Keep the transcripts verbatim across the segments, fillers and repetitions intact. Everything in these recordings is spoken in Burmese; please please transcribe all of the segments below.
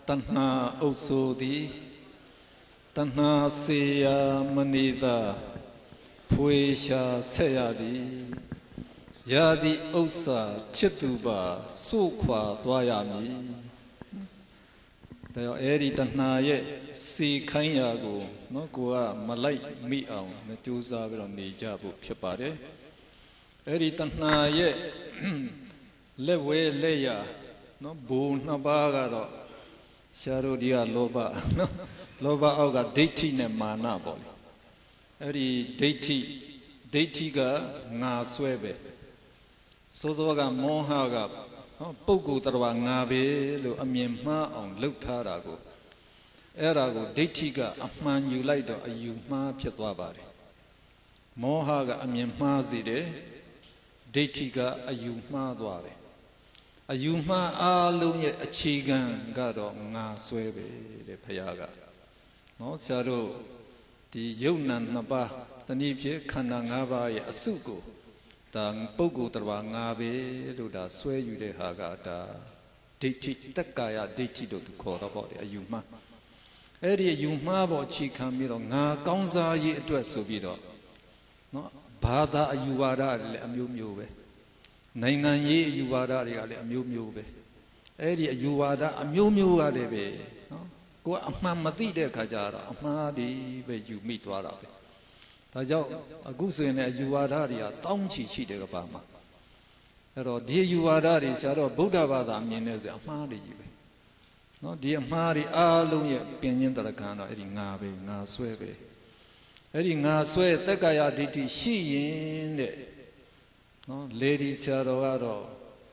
Tanha Osodi Tanha Seya Manida Puesha Sayadi Yadi Osa Chituba Sukwa Dwayami Tayo Eri Tanha Ye Si Kanyago No Gua Malay Mi Ang Natuza Virani Jabu Pipare Eri Tanha Ye Lewe Leya No Bu Nabagaro Sharudia Loba no Loba Oga Deiti ne Mana Boy Eri Deiti Deiti ga Nga Swebe Sozoga Mohaga Pogu Tarwa Ngabe Lu Amyema on Lutarago Erago Deiti ga Ahman Yulaido Ayuma Pietwabari Mohaga Amyema Zide Deiti ga Ayuma Dware Ayuma Alunye Achigan Gado Nga Swebe de Payaga No Saro Di Yunan Naba Tanipje Kanangaba Asugo Tang Pogu Tarwa Ngabe Luda Swe Yude Hagata Diti Takaya Diti do to call about Ayuma Eri Ayuma bo Chikamiro Nga Kaunza Ye Dress Sobido No Bada Ayuara Amumube Nangan Ye Yuara Reale Amumube Eri Ayuara Amumuga Lebe Go Amamati de Kajara Amadi be you meet Warabe Tajo Agusin Ayuararia Townchi Chi de Obama Ero dear Yuarari Saro Buddha Vada Mines Amadi No dear Mari Aluya Pinyan Tarakana Eri Nabe Nga Swebe Eri Nga Swe Takaya Diti Shi in the No Lady Saroaro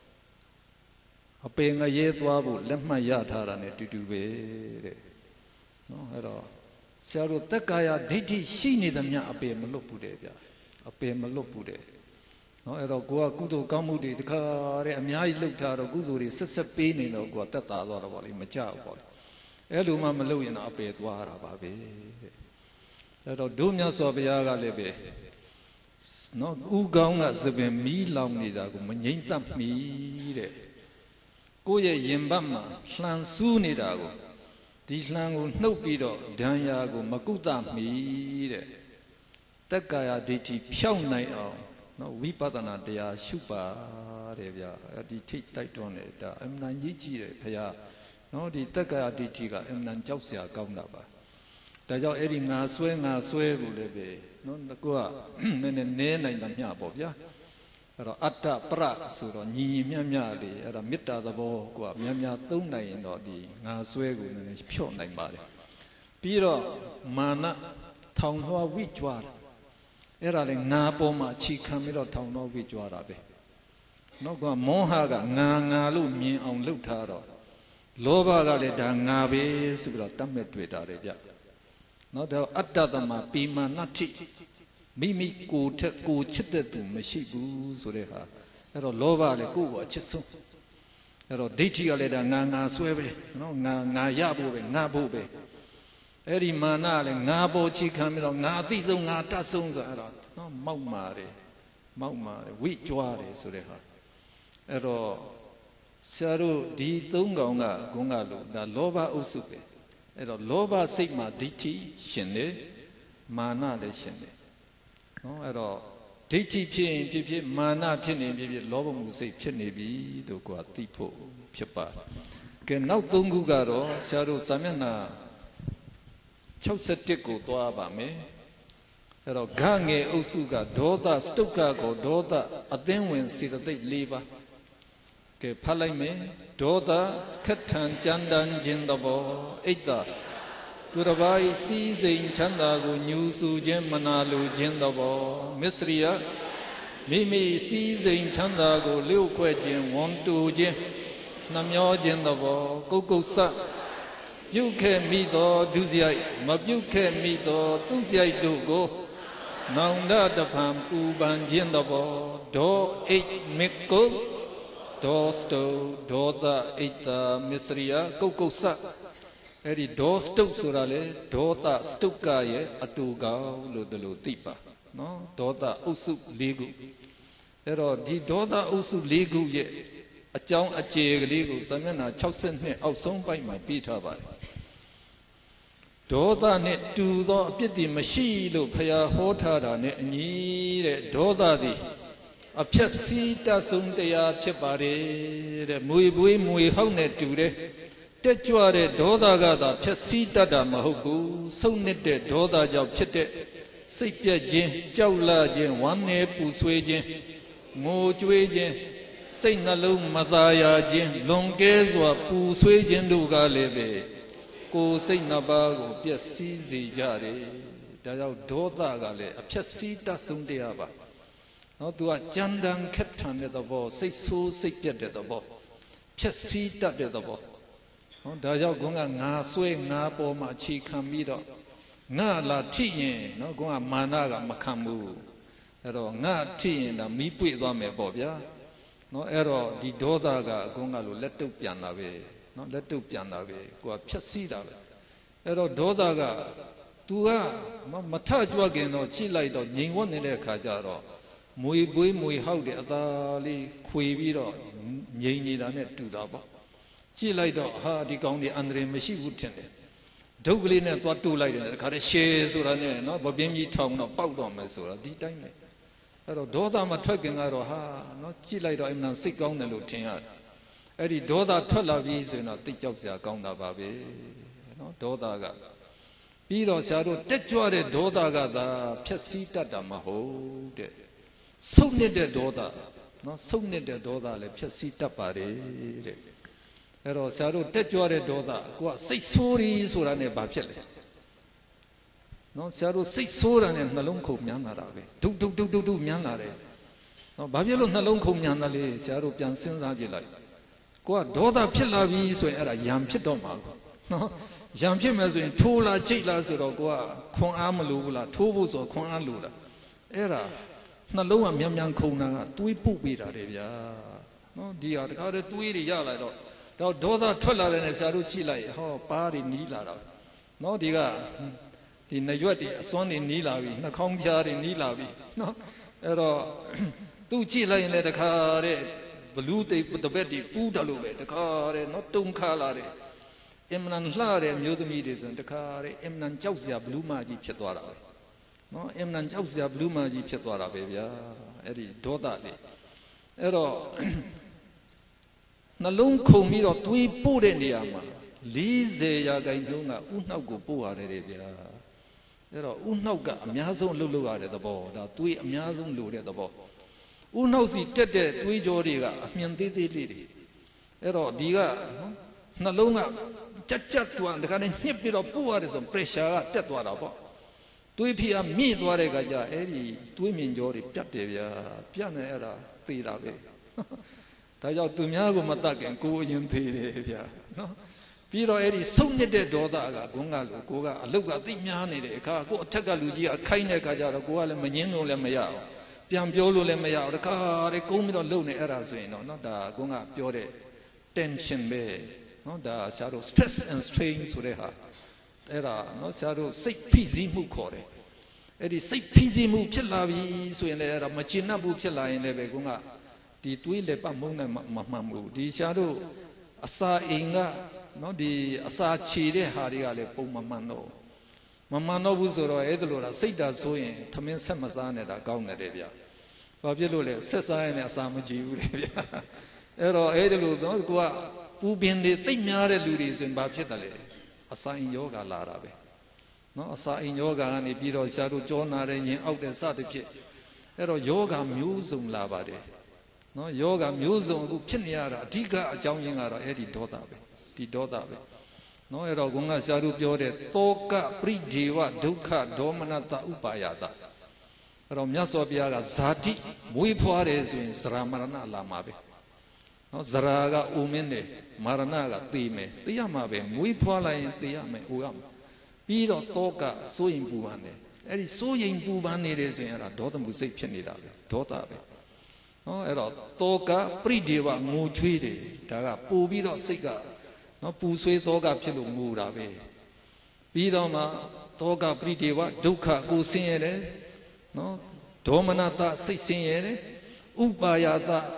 A paying a yet wabu, let my yatara to do be no ero Saro Takaya Diti Shini the Mia a pay Malopudevia a pay Malopude no ero Gua Gudo Gamudi the car and Mia looked at a Guduri Sasapini no Guatata or Macha Eluma Maluyan a pay Dwara Babe Ero Dumia Sobiaga Lebe No Uganga Zabe me long Nida Manjinta me Goye Yimbama, Slan Sunidago, this langu no pido, Danyago, Makuta me. Takaya diti Piao night no Vipadana dea Shupa Revia, the tit tight on it, I'm not Yichi, Paya, no the Takaya ditiga, I'm not Jopsia Gaunaba. Tajo Erina Swinga Swebulebe, no the Gua, then a name in the Miabobia. Atta pra suro ni mia mia de era mitta the bo kwa mia mia tung nai no di nga swe gu ne phyo nai ba de pi ro mana thong hwa wi chwa era le nga po ma chi khan mi ro thong no wi chwa da be no kwa moha ga nga nga lu myin aung lut tha ro loba ga le da nga be su bi ro tat met twe ta de bya no da atta tama pi ma natti Mimi go to go chitted to Meshibu Sureha. Ero Lova le go a chisu. Ero Diti Aleda Nanga Swebe, no Nayabu, Nabube. Eri Manale, Nabo Chicamino, Nadizo Natasons, no Maumare, Maumare, Wheat Juare Sureha. Ero Saru di Tungonga, Gungalu, the Lova Usupe. Ero Lova Sigma Diti, Shende, Mana le Shende. No, at all. Diti Pin, Pipi, Mana Pinning, Lobo say Pinibi, do go at Tipo, Pipa. Can now Tungugaro, Saru Samena Chosetico, Doaba me. At all Gange Osuga, Dota, Stukago, Dota, Adenwin, see the day labor. Que Palame, Dota, Katan, Jandan, Jindabo, Eta. Turabai sees in Chandago, Nusu, Gemanalu, Jindabo, Misria, Mimi sees in Chandago, Liu Quajin, one to Jim, Namyo Jindabo, Coco Sa. You can meet the Duziai, Mabu can meet the Duziai do go. Now that the Pampu Banjindabo, Do eight Miko, Do Sto, Dota eight Misria, Coco Sa. Eri do stuk surale, dota stuka ye atuga ludelu tipa. No, dota usu ligu. Ero di dota usu ligu ye အကြောင်းအကျေကလေးကိုဇာမျက်နှာ62အောက်ဆုံးပိုင်းမှာပြီးထားပါတယ်ဒေါသနဲ့တူသောအပြစ်တွေမရှိလို့ဖျားဟောထားတာနဲ့အညီတဲ့ဒေါသသည်အဖြက်စီးတဆုံးတရားဖြစ်ပါတယ်တဲ့မွေပွေးမွေဟောက်နဲ့တူတဲ့တက်ကြွတဲ့ဒေါသကသာဖြက်စီးတတ်တာမဟုတ်ဘူးဆုံနေတဲ့ဒေါသကြောင့်ဖြစ်တဲ့စိတ်ပြက်ခြင်းကြောက်လန့်ခြင်းဝမ်းနည်းပူဆွေးခြင်းငိုကြွေးခြင်းစိတ်နှလုံးမသာယာခြင်းလွန်ကဲစွာပူဆွေးခြင်းတို့ကလည်းပဲကိုယ်စိတ်နှစ်ပါးကိုပျက်စီးစေကြတယ်ဒါကြောင့်ဒေါသကလည်းအဖြက်စီးတတ်ဆုံးတရားပါနော်သူကကြမ်းတမ်းခက်ထန်တဲ့သဘောစိတ်ဆိုးစိတ်ပြတ်တဲ့သဘောဖြက်စီးတတ်တဲ့သဘောနော်ဒါကြောင့်ကွန်ကငါဆွဲငါပေါ်မှာအခြေခံပြီးတော့ငါလာထိရင်နော်ကွန်ကမာနကမခံဘူးအဲ့တော့ငါထိရင်ဒါမီးပွေသွားမယ်ပေါ့ဗျာနော်အဲ့တော့ဒီဒေါသကအကွန်ကလို့လက်တုပ်ပြန်လာပဲနော်လက်တုပ်ပြန်လာပဲကိုကဖြက်စီးတာပဲအဲ့တော့ဒေါသက तू ကမထကြွခင်တော့ချိလိုက်တော့ငြိမ်ဝတ်နေတဲ့အခါကျတော့မွေပွေးမွေဟောက်တဲ့အသာလေးခွေပြီးတော့ငြိမ်နေတာနဲ့တူတာပေါ့ကြည့်လိုက်တော့ဟာဒီကောင်းဒီအန္တရာယ်မရှိဘူးထင်တယ်ဒုက္ခလေးနဲ့သွားတူလိုက်တယ်တခါတည်းရှယ်ဆိုတာနဲ့နော်ဗပြင်းကြီးထောင်တော့ပေါက်တော့မယ်ဆိုတာဒီတိုင်းပဲအဲ့တော့ဒေါသမထွက်ခင်ကတော့ဟာနော်ကြည့်လိုက်တော့အမှန်စိတ်ကောင်းတယ်လို့ထင်ရတယ်အဲ့ဒီဒေါသထွက်လာပြီဆိုရင်တော့တိတ်ကြောက်စရာကောင်းတာပါပဲနော်ဒေါသကပြီးတော့ဆရာတို့တက်ကြွတဲ့ဒေါသကသာဖြက်စီးတတ်တာမဟုတ်တဲ့ဆုတ်နေတဲ့ဒေါသနော်ဆုတ်နေတဲ့ဒေါသလည်းဖြက်စီးတတ်ပါတယ်တဲ့အဲ့တော့ဆရာတို့တက်ကြွတဲ့ဒေါသကိုကစိတ်ဆိုးရီဆိုတာနဲ့ဘာဖြစ်လဲနော်ဆရာတို့စိတ်ဆိုးတာနဲ့နှလုံးခုန်မြန်လာတာပဲဒုဒုဒုဒုဒုမြန်လာတယ်နော်ဘာဖြစ်လို့နှလုံးခုန်မြန်တယ်လဲဆရာတို့ပြန်စဉ်းစားကြည့်လိုက်ကိုကဒေါသဖြစ်လာပြီဆိုရင်အဲ့ဒါယံဖြစ်တော့မှာနော်ယံဖြစ်မယ်ဆိုရင်ထိုးလာချိတ်လာဆိုတော့ကိုကခွန်အားမလိုဘူးလားထိုးဖို့ဆိုခွန်အားလိုတာအဲ့ဒါနှလုံးကမြန်မြန်ခုန်တာကတွေးပုတ်ပေးတာတယ်ဗျာနော်ဒီဟာတခါတည်းတွေးတွေရလာတော့တော့ဒေါသထွက်လာတယ်နဲ့ဆရာတို့ကြည့်လိုက်ဟောပါးတွေနီးလာတာနော်ဒီကဒီနရွက်တွေအစွမ်းတွေနီးလာပြီနှာခေါင်းပြားတွေနီးလာပြီနော်အဲ့တော့သူကြည့်လိုက်ရင်လည်းတခါတည်းဘလူးတိတ်တပက်တွေပူးတယ်လို့ပဲတခါတည်းနော်တုံခါလာတယ်အင်မနန်လှတဲ့မျိုးသမီးတွေဆိုရင်တခါတည်းအင်မနန်ကြောက်စရာဘလူးမကြီးဖြစ်သွားတာပဲနော်အင်မနန်ကြောက်စရာဘလူးမကြီးဖြစ်သွားတာပဲဗျာအဲ့ဒီဒေါသလေးအဲ့တော့နှလုံးခုန်ပြီးတော့တွေးပို့တဲ့နေရာမှာ၄၀ရာခိုင်နှုန်းကဥနှောက်ကိုပို့ရတယ်ဗျာအဲ့တော့ဥနှောက်ကအများဆုံးလှုပ်လှုပ်ရတဲ့သဘောဒါတွေးအများဆုံးလိုတဲ့သဘောဥနှောက်စီတက်တဲ့တွေးကြောတွေကအမြင်သေးသေးလေးတွေအဲ့တော့ဒီကနှလုံးကကြက်ကြက်တွန်းတခါနဲ့ညှစ်ပြီးတော့ပို့ရတယ်ဆို pressure ကတက်သွားတာပေါ့တွေးဖိအားမြင့်သွားတဲ့အခါကျအဲ့ဒီတွေးမြင်ကြောတွေပြတ်တယ်ဗျာပြတ်နေအဲ့ဒါသေတာပဲဒါကြောင့်သူများကိုမတတ်ခင်ကိုယ်အရင်သေးတယ်ဗျာနော်ပြီးတော့အဲ့ဒီဆုံးနေတဲ့ဒေါသကဂုံးကလို့ကိုကအလုတ်ကသိများနေတဲ့အခါကိုအထက်ကလူကြီးအခိုင်းတဲ့အခါကျတော့ကိုကလည်းမငင်းလို့လည်းမရအောင်ပြန်ပြောလို့လည်းမရအောင်တခါတည်းကုန်းပြီးတော့လုံနေအဲ့ဒါဆိုရင်တော့နော်ဒါဂုံးကပြောတဲ့ tension ပဲနော်ဒါဆရာတို့ stress and strain ဆိုတဲ့ဟာအဲ့ဒါနော်ဆရာတို့စိတ်ဖိစီးမှုခေါ်တယ်အဲ့ဒီစိတ်ဖိစီးမှုဖြစ်လာပြီဆိုရင်လည်းအဲ့ဒါမချင်납ဘူးဖြစ်လာရင်လည်းပဲကုန်းကဒီတွေးလေပတ်မုန်းနိုင်မမှန်ဘူးဒီဆရာတို့အစာအိမ်ကနော်ဒီအစာခြေတဲ့ဟာတွေကလည်းပုံမမှန်တော့မမှန်တော့ဘူးဆိုတော့အဲ့ဒါလိုလားစိတ်ဓာတ်ဆိုရင်သမင်းဆက်မစားနဲ့တာကောင်းတယ်ဗျာဘာဖြစ်လို့လဲဆက်စားရင်လည်းအစာမကြည့်ဘူးလေဗျာအဲ့တော့အဲ့ဒါလိုနော်ကိုကပူပင်တွေတိတ်များတဲ့လူတွေဆိုရင်ဘာဖြစ်တယ်လဲအစာအိမ်ယောဂလာတာပဲနော်အစာအိမ်ယောဂကနေပြီးတော့ဆရာတို့ကြောနာတဲ့ရင်အောက်တဲ့စသဖြင့်အဲ့တော့ယောဂမျိုးစုံလာပါတယ်နော်ယောဂမျိုးစုံအခုဖြစ်နေရတာအဓိကအကြောင်းရင်းကတော့အဲ့ဒီဒေါသပဲဒီဒေါသပဲနော်အဲ့တော့ဘုန်းကဆရာတို့ပြောတဲ့တောကပရိဒေဝဒုက္ခဒေါမနတဥပါယတအဲ့တော့မြတ်စွာဘုရားကဇာတိမွေးဖွားတယ်ဆိုရင်ဇရာမရဏလာမှာပဲနော်ဇရာကအိုမင်းတယ်မရဏကသေမယ်သေရမှာပဲမွေးဖွားလိုက်ရင်သေရမယ်အိုရမှာပြီးတော့တောကစိုးရင်ပူပန်တယ်အဲ့ဒီစိုးရင်ပူပန်နေတယ်ဆိုရင်အဲ့ဒါဒေါသမှုစိတ်ဖြစ်နေတာပဲဒေါသပဲနော်အဲ့တော့တောကပရိဒေဝငိုချွေးတယ်ဒါကပူပြီးတော့စိတ်ကနော်ပူဆွေးတောကဖြစ်လို့ငိုတာပဲပြီးတော့မှတောကပရိဒေဝဒုက္ခကိုဆင်းရဲတယ်နော်ဒေါမနတစိတ်ဆင်းရဲတယ်ဥပါယတအ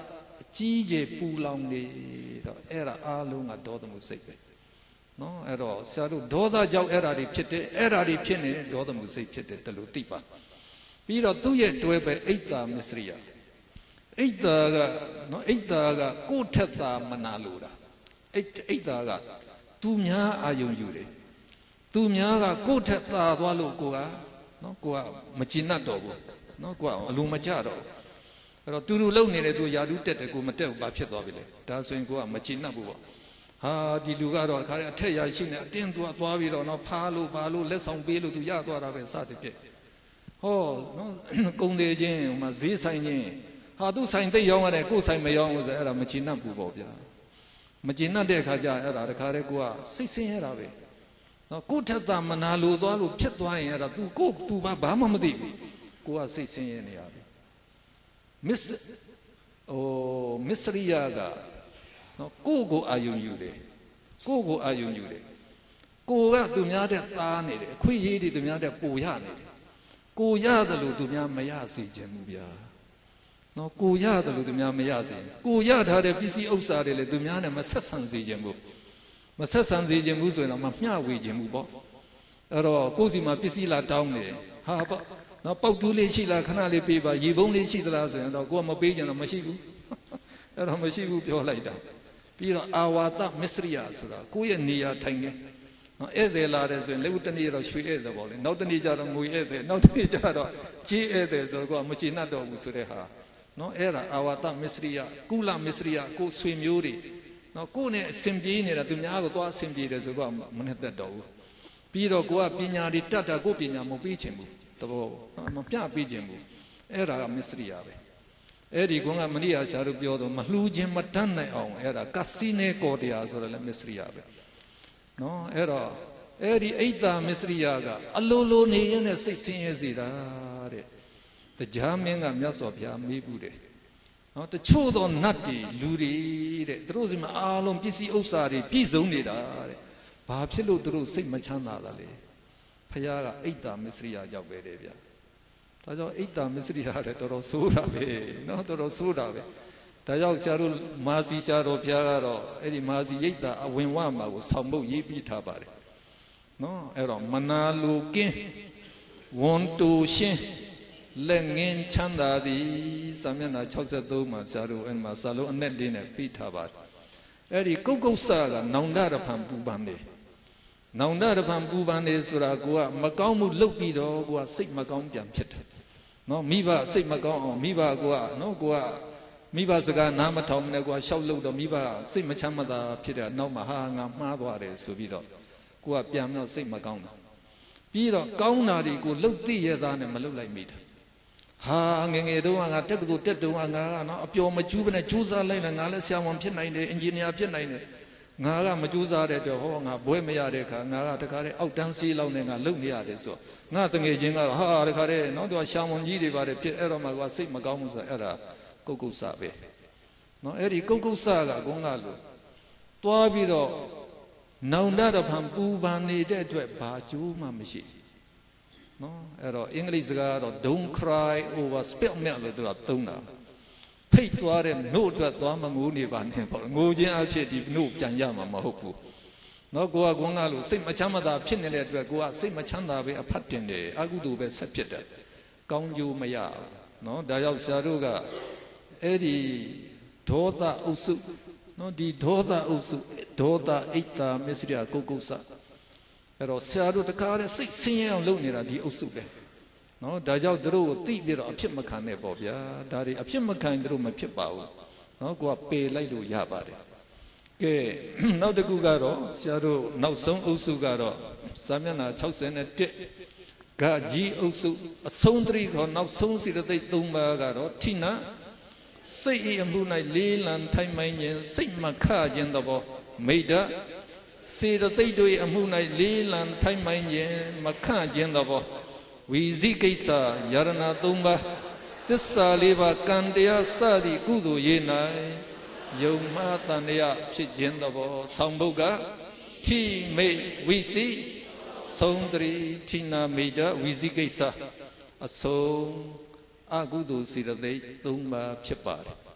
ကြီးကျယ်ပူလောင်နေတော့အဲ့ဒါအားလုံးကဒေါသမှုစိတ်ပဲနော်အဲ့တော့ဆရာတို့ဒေါသကြောင့်အဲ့ဒါတွေဖြစ်တယ်အဲ့ဒါတွေဖြစ်နေဒေါသမှုစိတ်ဖြစ်တယ်တလို့သိပါပြီးတော့သူ့ရဲ့တွဲပဲအိတ်တာမစ္စရိယအိတ်တာကနော်အိတ်တာကကိုယ်ထက်သာမနာလို့တာအိတ်အိတ်တာကသူများအာယုံယူတယ်သူများကကိုယ်ထက်သာသွားလို့ကိုကနော်ကိုကမကျဉ်တ်တော့ဘူးနော်ကိုကအလိုမကျတော့အဲ့တော့သူတို့လုံနေတယ်သူယာတုတက်တယ်ကိုမတက်ဘူးဘာဖြစ်သွားပြီလဲဒါဆိုရင်ကိုကမကျဉ်တ်ဘူးပေါ့ဟာဒီလူကတော့ခါတဲ့အထက်ရရှိနေအတင်းသူကသွားပြီးတော့နော်ဖားလို့ဖားလို့လက်ဆောင်ပေးလို့သူရသွားတာပဲစသဖြင့်ဟောနော်ကုံသေးချင်းဟိုမှာဈေးဆိုင်ချင်းဟာသူဆိုင်သိရောင်းရတယ်ကိုယ်ဆိုင်မရောင်းဘူးဆိုအဲ့ဒါမကျဉ်တ်ဘူးပေါ့ဗျာမကျဉ်တ်တဲ့အခါကျအဲ့ဒါတခါတည်းကိုကစိတ်ဆင်းရတာပဲနော်ကိုယ်ထက်သာမနာလို့သွားလို့ဖြစ်သွားရင်အဲ့ဒါ तू ကို तू ဘာဘာမှမသိဘူးကိုကစိတ်ဆင်းရဲနေရပြီမစ္စဟိုမစ္စရိယကနော်ကိုကိုအာယုံယူတယ်ကိုကိုအာယုံယူတယ်ကိုကသူများတဲ့သားနေတယ်အခွင့်အရေးတွေသူများတဲ့ပိုရနေတယ်ကိုရတယ်လို့သူများမရစေခြင်းဘူးဗျာနော်ကိုရတယ်လို့သူများမရစေကိုရထားတဲ့ပစ္စည်းဥစ္စာတွေလည်းသူများနဲ့မဆက်ဆံစေခြင်းဘူးမဆက်ဆံစေခြင်းဘူးဆိုရင်တော့မမျှဝေခြင်းဘူးပေါ့အဲ့တော့ကိုယ်စီမှာပစ္စည်းလာတောင်းနေတယ်ဟာပေါ့နော်ပေါက်တူးလေးရှိလားခဏလေးပေးပါရေပုံးလေးရှိသလားဆိုရင်တော့ကိုကမပေးကြတော့မရှိဘူးအဲ့တော့မရှိဘူးပြောလိုက်တာပြီးတော့အာဝါဒမစ္စရိယဆိုတာကိုယ့်ရဲ့နေရာထိုင်နေနော်ဧည့်သည်လာတယ်ဆိုရင်လက်တနေ့တော့ရွှေဧည့်သည်ပေါ့လေနောက်တနေ့ကျတော့ငွေဧည့်သည်နောက်တနေ့ကျတော့ကြေးဧည့်သည်ဆိုတော့ကိုကမချေနှံ့တော့ဘူးဆိုတဲ့ဟာနော်အဲ့ဒါအာဝါဒမစ္စရိယကုလမစ္စရိယကိုဆွေမျိုးတွေနော်ကိုယ်နဲ့အစဉ်ပြေးနေတာသူများကိုသွားအစဉ်ပြေးတယ်ဆိုတော့မနဲ့သက်တော့ဘူးပြီးတော့ကိုကပညာတွေတတ်တာကိုပညာမပေးချင်ဘူးတဘောမပြပေးခြင်းဘူးအဲ့ဒါကမစ္စရိယပဲအဲ့ဒီကွန်ကမဏိယာရှာတို့ပြောတော့မလှူခြင်းမတတ်နိုင်အောင်အဲ့ဒါကစီနေကောတရားဆိုတော့လည်းမစ္စရိယပဲနော်အဲ့တော့အဲ့ဒီအိတ်တာမစ္စရိယကအလိုလိုနေရတဲ့စိတ်ဆင်းရဲစေတာတဲ့တရားမင်းကမြတ်စွာဘုရားမေးဘူးတယ်နော်တချို့သောနတ်တွေလူတွေတဲ့သူတို့စီမှာအားလုံးပစ္စည်းဥစ္စာတွေပြည့်စုံနေတာတဲ့ဘာဖြစ်လို့သူတို့စိတ်မချမ်းသာတာလဲဖခင်ကအိတ်တာမစ္စရိယကြောက်ပဲတဲ့ဗျာဒါကြောင့်အိတ်တာမစ္စရိယတဲ့တော်တော်ဆိုးတာပဲနော်တော်တော်ဆိုးတာပဲဒါကြောင့်ဆရာတို့မာစီဆရာတော်ဘုရားကတော့အဲ့ဒီမာစီရိတ်တာအဝင်ဝမှာကိုဆောင်းဖို့ရေးပြီးထားပါတယ်နော်အဲ့တော့မနာလိုကင်းဝန်တူရှင်းလက်ငင်းချမ်းသာသည်စာမျက်နှာsixty-threeမှာဆရာတို့အဲ့မှာစာလုံးအနဲ့လေးနဲ့ပြီးထားပါတယ်အဲ့ဒီကုတ်ကုတ်ဆာကနောင်တရဖန်ပူပန်တယ်နောင်တရဖန်ပူပန်နေဆိုတာကိုကမကောင်းမှုလုပ်ပြီးတော့ကိုကစိတ်မကောင်းပြန်ဖြစ်တယ်နော်မိဘစိတ်မကောင်းအောင်မိဘကိုကနော်ကိုကမိဘစကားနားမထောင်နဲ့ကိုကရှောက်လို့တော့မိဘစိတ်မချမ်းမသာဖြစ်တဲ့နောက်မှာဟာငါမှားသွားတယ်ဆိုပြီးတော့ကိုကပြန်ပြီးတော့စိတ်မကောင်းတာပြီးတော့ကောင်းတာတွေကိုလှုပ်သိရသားနဲ့မလှုပ်လိုက်မိတာဟာငငယ်တုန်းကငါတက်ကတူတက်တုန်းကငါကနော်အပျော်မကျူးဘဲနဲ့ကြိုးစားလိုက်လာငါလည်းဆရာဝန်ဖြစ်နိုင်တယ်အင်ဂျင်နီယာဖြစ်နိုင်တယ်ငါကမကြိုးစားတဲ့တော့ဟောငါဘွဲမရတဲ့ခါငါကတခါတည်းအောက်တန်းစီးလောက်နဲ့ငါလုံနေရတယ်ဆိုငါတငယ်ချင်းကတော့ဟာတခါတည်းနော်သူကရှာမွန်ကြီးတွေပါတယ်ဖြစ်အဲ့တော့မှကစိတ်မကောင်းဘူးဆိုအဲ့ဒါကုတ်ကုတ်ဆပဲနော်အဲ့ဒီကုတ်ကုတ်ဆကကုန်းကလို့တွားပြီးတော့နောင်တရဖန်ပူပန်နေတဲ့အတွက်ဘာကျိုးမှမရှိနော်အဲ့တော့အင်္ဂလိပ်စကားကတော့ don't cry over spilt milk လို့သူကသုံးတာဖိတ်သွားတဲ့နှုတ်အတွက်သွားမငိုးနေပါနဲ့ပေါ့ငိုခြင်းအဖြစ်ဒီနှုတ်ပြန်ရမှာမဟုတ်ဘူးနော်ကိုကကွန်းကားလို့စိတ်မချမ်းသာဖြစ်နေတဲ့အတွက်ကိုကစိတ်မချမ်းသာပဲအဖတ်တင်တယ်အကုသိုလ်ပဲဆက်ဖြစ်တယ်ကောင်းကျိုးမရဘူးနော်ဒါကြောင့်ဆရာတို့ကအဲ့ဒီဒေါသဥစုနော်ဒီဒေါသဥစုဒေါသအိတ်တာမစ္စရိယကုတ်ကုတ်ဆအဲ့တော့ဆရာတို့တကားတဲ့စိတ်ဆင်းရဲအောင်လုပ်နေတာဒီဥစုပဲနော်ဒါကြောင့်တို့ကိုသိပြီးတော့အဖြစ်မခံနဲ့ပေါ့ဗျာဒါတွေအဖြစ်မခံတို့မဖြစ်ပါဘူးနော်ကိုကပေလိုက်လို့ရပါတယ်ကဲနောက်တစ်ခုကတော့ဆရာတို့နောက်ဆုံးအုပ်စုကတော့စာမျက်နှာsixty-oneဂကြီးအုပ်စုအဆုံးတရိခေါ်နောက်ဆုံးစီရသိက်သုံးပါးကတော့ထိနာစိတ်အမှု၌လေးလံထိုင်မိုင်းခြင်းစိတ်မခခြင်းသဘောမိဒ္ဒစေတသိက်တို့အမှု၌လေးလံထိုင်မိုင်းခြင်းမခခြင်းသဘောဝီဇိကိစ္စယရဏသုံးပါးသစ္စာလေးပါးကံတရားစသည့်ကုသိုလ်ရေး၌ယုံမှတန်တရားဖြစ်ခြင်းသဘောဆောင်ဘုတ်ကထိမိတ်ဝိစီဆုံးတရိထိနာမိဒ္ဒဝီဇိကိစ္စအဆုံးအကုသိုလ်စေတသိက်သုံးပါးဖြစ်ပါတယ်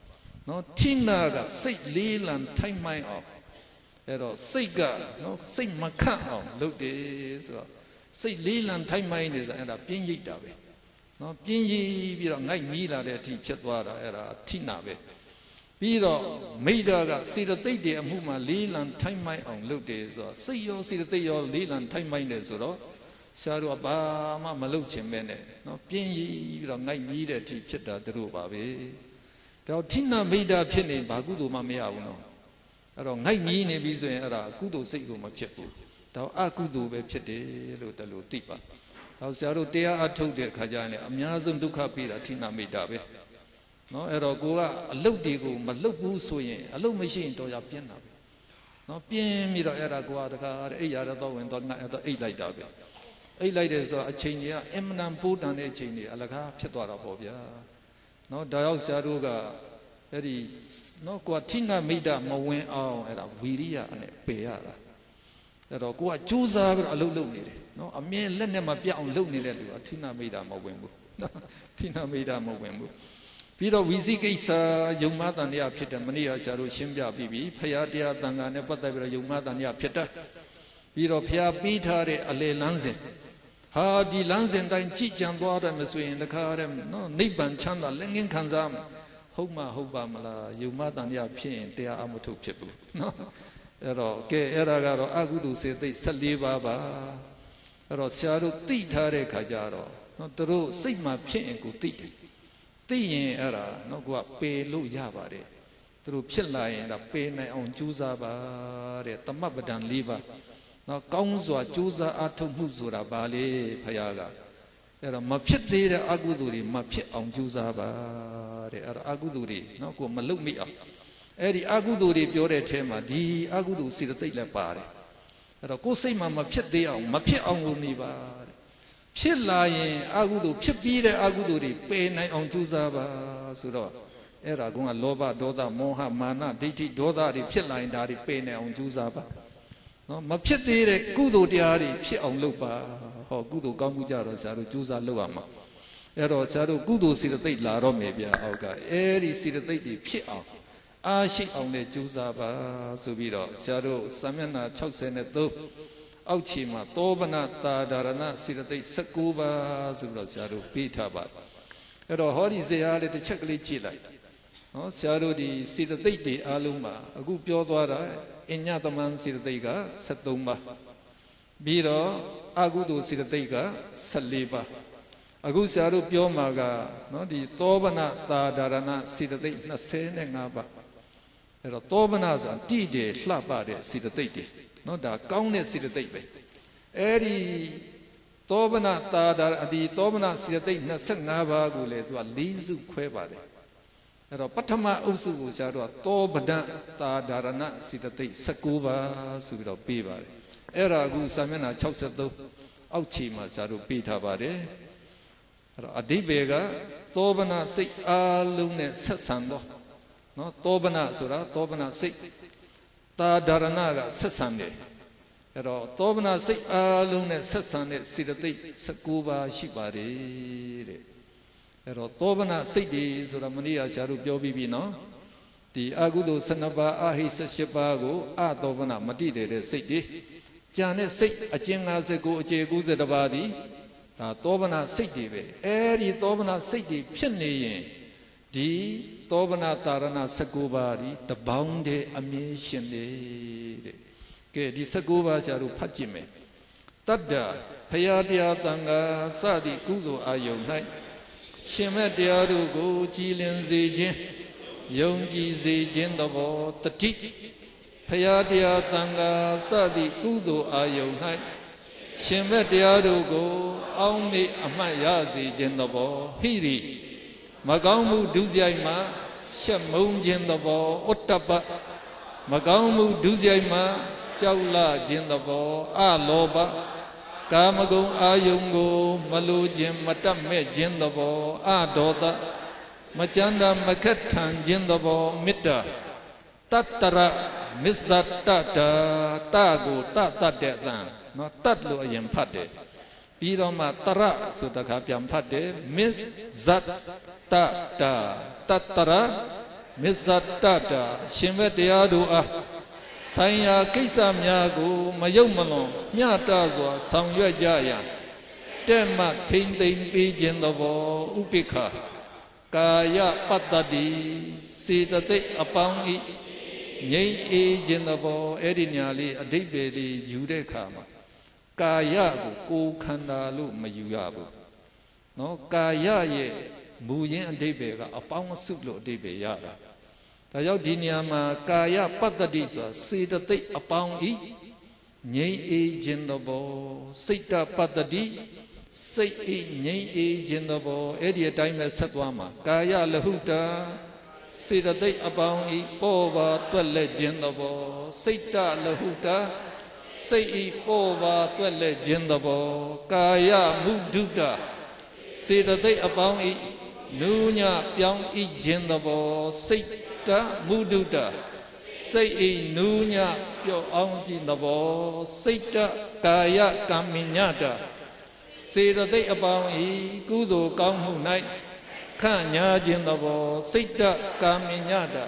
နော်ထိနာကစိတ်လေးလံထိုက်မိုင်းအောင်အဲ့တော့စိတ်ကနော်စိတ်မခန့်အောင်လုပ်တယ်ဆိုတော့စိတ်လေးလံထိုက်မိုင်းနေဆိုအဲ့ဒါပြင်းရိပ်တာပဲနော်ပြင်းရိပ်ပြီးတော့ငိုက်မီးလာတဲ့အထိဖြစ်သွားတာအဲ့ဒါထိနာပဲပြီးတော့မိဒ္ဓကစေတသိက်တွေအမှုမှာလေးလံထိုက်မိုင်းအောင်လုပ်တယ်ဆိုတော့စိတ်ရောစေတသိက်ရောလေးလံထိုက်မိုင်းတယ်ဆိုတော့ဆရာတို့ကဘာမှမလုပ်ချင်ပဲနဲ့နော်ပြင်းရိပ်ပြီးတော့ငိုက်မီးတဲ့အထိဖြစ်တာတို့ပါပဲဒါထိနာမိဒ္ဓဖြစ်နေဘာကုသိုလ်မှမရဘူးနော်အဲ့တော့ငိုက်မီးနေပြီဆိုရင်အဲ့ဒါကုသိုလ်စိတ်ကိုမဖြစ်ဘူးဒါအကုသိုလ်ပဲဖြစ်တယ်လို့တလို့သိပါဒါဆရာတို့တရားအထုတ်တဲ့အခါကျရင်အများဆုံးဒုက္ခပေးတာထိနာမိတာပဲနော်အဲ့တော့ကိုကအလုတ်တွေကိုမလုတ်ဘူးဆိုရင်အလုတ်မရှိရင်တော့ရပြင်းတာပဲနော်ပြင်းပြီးတော့အဲ့ဒါကိုကတခါအိပ်ရတော့ဝင်တော့ငါအဲ့တော့အိပ်လိုက်တာပဲအိပ်လိုက်တယ်ဆိုတော့အချိန်ကြီးကအင်မတန်ပိုးတန်တဲ့အချိန်ကြီးအလကားဖြစ်သွားတာပေါ့ဗျာနော်ဒါရောက်ဆရာတို့ကအဲ့ဒီနော်ကိုကထိနာမိတာမဝင်အောင်အဲ့ဒါဝီရိယနဲ့ပယ်ရတာအဲ့တော့ကိုကကြိုးစားပြီးတော့အလုပ်လုပ်နေတယ်နော်အမြဲလက်နဲ့မပြတ်အောင်လုပ်နေတဲ့လူကထိနာမိတာမဝင်ဘူးနော်ထိနာမိတာမဝင်ဘူးပြီးတော့ဝီစီကိစ္စယုံမတန်တရားဖြစ်တယ်မနေ့ကဆရာတို့ရှင်းပြပြီးပြီဖရာတရားတန်ခါနဲ့ပတ်သက်ပြီးတော့ယုံမတန်တရားဖြစ်တယ်ပြီးတော့ဖရာပြီးထားတဲ့အလေလန်းစဉ်ဟာဒီလမ်းစဉ်တိုင်းကြည်ကြံသွားတယ်မဆိုရင်တခါတည်းနော်နိဗ္ဗာန်ချမ်းသာလက်ငင်းခံစားမယ်ဟုတ်မှဟုတ်ပါမလားယုံမတန်တရားဖြစ်ရင်တရားအမထုတ်ဖြစ်ဘူးနော်အဲ့တော့ကဲအဲ့ဒါကတော့အကုသိုလ်စေသိက်၁၄ပါးပါအဲ့တော့ဆရာတို့သိထားတဲ့ခါကျတော့နော်သူတို့စိတ်မှာဖြစ်ရင်ကိုသိတယ်သိရင်အဲ့ဒါနော်ကိုကပယ်လို့ရပါတယ်သူတို့ဖြစ်လာရင်ဒါပယ်နိုင်အောင်ကြိုးစားပါတဲ့တမပ္ပဒံ၄ပါးနော်ကောင်းစွာကြိုးစားအားထုတ်မှုဆိုတာဘာလဲဖရာကအဲ့တော့မဖြစ်သေးတဲ့အကုသိုလ်တွေမဖြစ်အောင်ကြိုးစားပါတဲ့အဲ့တော့အကုသိုလ်တွေနော်ကိုမလုပ်မိအောင်အဲ့ဒီအကုသိုလ်တွေပြောတဲ့အထဲမှာဒီအကုသိုလ်စေတသိက်လည်းပါတယ်အဲ့တော့ကိုယ်စိတ်မှာမဖြစ်သေးအောင်မဖြစ်အောင်လုပ်နေပါတဲ့ဖြစ်လာရင်အကုသိုလ်ဖြစ်ပြီးတဲ့အကုသိုလ်တွေပယ်နိုင်အောင်ကြိုးစားပါဆိုတော့အဲ့ဒါကလောဘဒေါသမောဟမာနဒိဋ္ဌိဒေါသတွေဖြစ်လာရင်ဒါတွေပယ်နိုင်အောင်ကြိုးစားပါနော်မဖြစ်သေးတဲ့ကုသိုလ်တရားတွေဖြစ်အောင်လုပ်ပါဟောကုသိုလ်ကောင်းမှုကြတော့ဆရာတို့ကြိုးစားလုပ်ရမှာအဲ့တော့ဆရာတို့ကုသိုလ်စေတသိက်လာတော့မယ်ဗျာအောက်ကအဲ့ဒီစေတသိက်တွေဖြစ်အောင်အားရှိအောင်နဲ့ကြိုးစားပါဆိုပြီးတော့ဆရာတို့စာမျက်နှာ၆၃အောက်ခြေမှာသောဗနာတာဒါရဏစေတသိက်၁၉ပါးဆိုပြီးတော့ဆရာတို့ပေးထားပါအဲ့တော့ဟောဒီဇေယျလေးတစ်ချက်ကလေးကြည့်လိုက်နော်ဆရာတို့ဒီစေတသိက်တွေအားလုံးမှာအခုပြောသွားတာအညတမန်စေတသိက်က၁၃ပါးပြီးတော့အကုသိုလ်စေတသိက်က၁၄ပါးအခုဆရာတို့ပြောမှာကနော်ဒီသောဗနာတာဒါရဏစေတသိက်၂၅ပါးအဲ့တော့သောဗနာဆိုတာတိတယ်လှပတဲ့စေတသိက်တွေနော်ဒါကောင်းတဲ့စေတသိက်ပဲအဲ့ဒီသောဗနာတာဒါဒီသောဗနာစေတသိက်၂၅ပါးကိုလေသူက၄စုခွဲပါတယ်အဲ့တော့ပထမအုပ်စုကိုဆရာတို့ကသောဗဒတာဒါရဏစေတသိက်၁၉ပါးဆိုပြီးတော့ပေးပါတယ်အဲ့ဒါအခုစာမျက်နှာ၆၃အောက်ခြေမှာဆရာတို့ပေးထားပါတယ်အဲ့တော့အဓိပ္ပာယ်ကသောဗနာစိတ်အားလုံးနဲ့ဆက်ဆံတော့နော်သောဗနာဆိုတာသောဗနာစိတ်တာဒါရဏကဆက်ဆံတယ်အဲ့တော့သောဗနာစိတ်အားလုံးနဲ့ဆက်ဆံတဲ့စေတသိက်၁၉ပါးရှိပါတယ်တဲ့အဲ့တော့သောဗနာစိတ်တွေဆိုတာမနေ့ကဆရာတို့ပြောပြီးပြီနော်ဒီအကုသိုလ်၁၂ပါးအဟိ၁၈ပါးကိုအသောဗနာမတိတယ်တဲ့စိတ်တွေကြံတဲ့စိတ်အကျဉ်း၅၉အကျေ၉၁ပါးဒီဒါသောဗနာစိတ်တွေပဲအဲ့ဒီသောဗနာစိတ်တွေဖြစ်နေရင်ဒီသောဗနာတာရဏ၁၉ပါးဒီတပေါင်းတည်းအမြဲရှင်နေတဲ့ကဲဒီ၁၉ပါးဆရာတို့ဖတ်ကြည့်မယ်တတ္တဖရာတရားတန်ခါစသည့်ကုသိုလ်အာယုန်၌ရှင်မဲ့တရားတို့ကိုကြည်လင်စေခြင်းယုံကြည်စေခြင်းသဘောတတိဖရာတရားတန်ခါစသည့်ကုသိုလ်အာယုန်၌ရှင်မဲ့တရားတို့ကိုအောင်းမေ့အမှတ်ရစေခြင်းသဘောဟိရိမကောင်းမှုဒုစရိုက်မှာရှက်မုန်းခြင်းသဘောဥတ္တပမကောင်းမှုဒုစရိုက်မှာကြောက်လခြင်းသဘောအလောဘကာမဂုဏ်အာယုန်ကိုမလိုခြင်းမတတ်မဲ့ခြင်းသဘောအဒေါသမကြမ်းတာမခက်ထန်ခြင်းသဘောမေတ္တာတတ္တရမစ္ဆတတ္တာတကိုတတတ်တဲ့အတန်နော်တတ်လို့အရင်ဖတ်တယ်ပြီးတော့မှတရဆိုတခါပြန်ဖတ်တယ်မစ္ဇတ်တတာတတရ Misatata Shimvetiadu'a Sanya Kisa Myagu Mayumalon Myatazwa Sangya Jaya Tema Tintin Pijin the Bo Upika Kaya Patadi Sitate upon it Yea Ejin the Bo Edinali Adibedi Judekama Kaya Ku Kandalu Mayuyabu No Kaya ye Buyin and Debega upon Suklo Debe Yara Tayo Dinyama Kaya Patadisa Sitate upon it Yea Ejin the Bo Sita Patadi Say Yea Ejin the Bo Edia Time Satwama Kaya Lahuta Sitate upon it Pova Twelle Jindabo Sita Lahuta Say Pova Twelle Jindabo Kaya Mududa Sitate upon it Nunya Pyong I Jindabo Sita Mududa Say Nunya Pyong Jindabo Sita Kaya Kaminyata Sitate upon it Kudo Kamu Night Kanya Jindabo Sita Kaminyata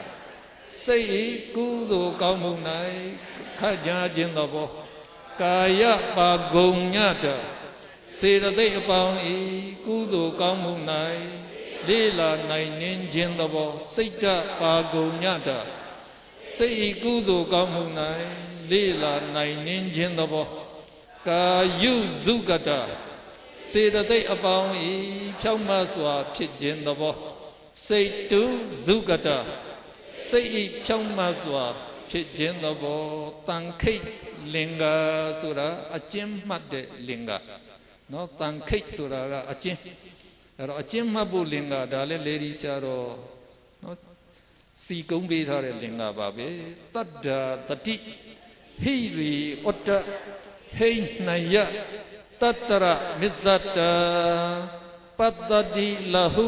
Say Kudo Kamunai Kanya Jindabo Kaya Pagunyata Say the day upon E Kudo Kamunai Lila Nainin Jindabo Sita Pagunyata Say Kudo Kamunai Lila Nainin Jindabo Kayu Zugata Say the day upon E Chamaswa Pijin the Bo Say to Zugata Say Chamaswa Pijin the Bo Tankate Linga Sura Achim Made Linga No Tankate Sura Achim Achim Mabu Linga Dale Lady Saro No Si Kumbi Hare Linga Babe Tada Tati Hiri Otta Hey Naya Tatara Misata Patadi Lahu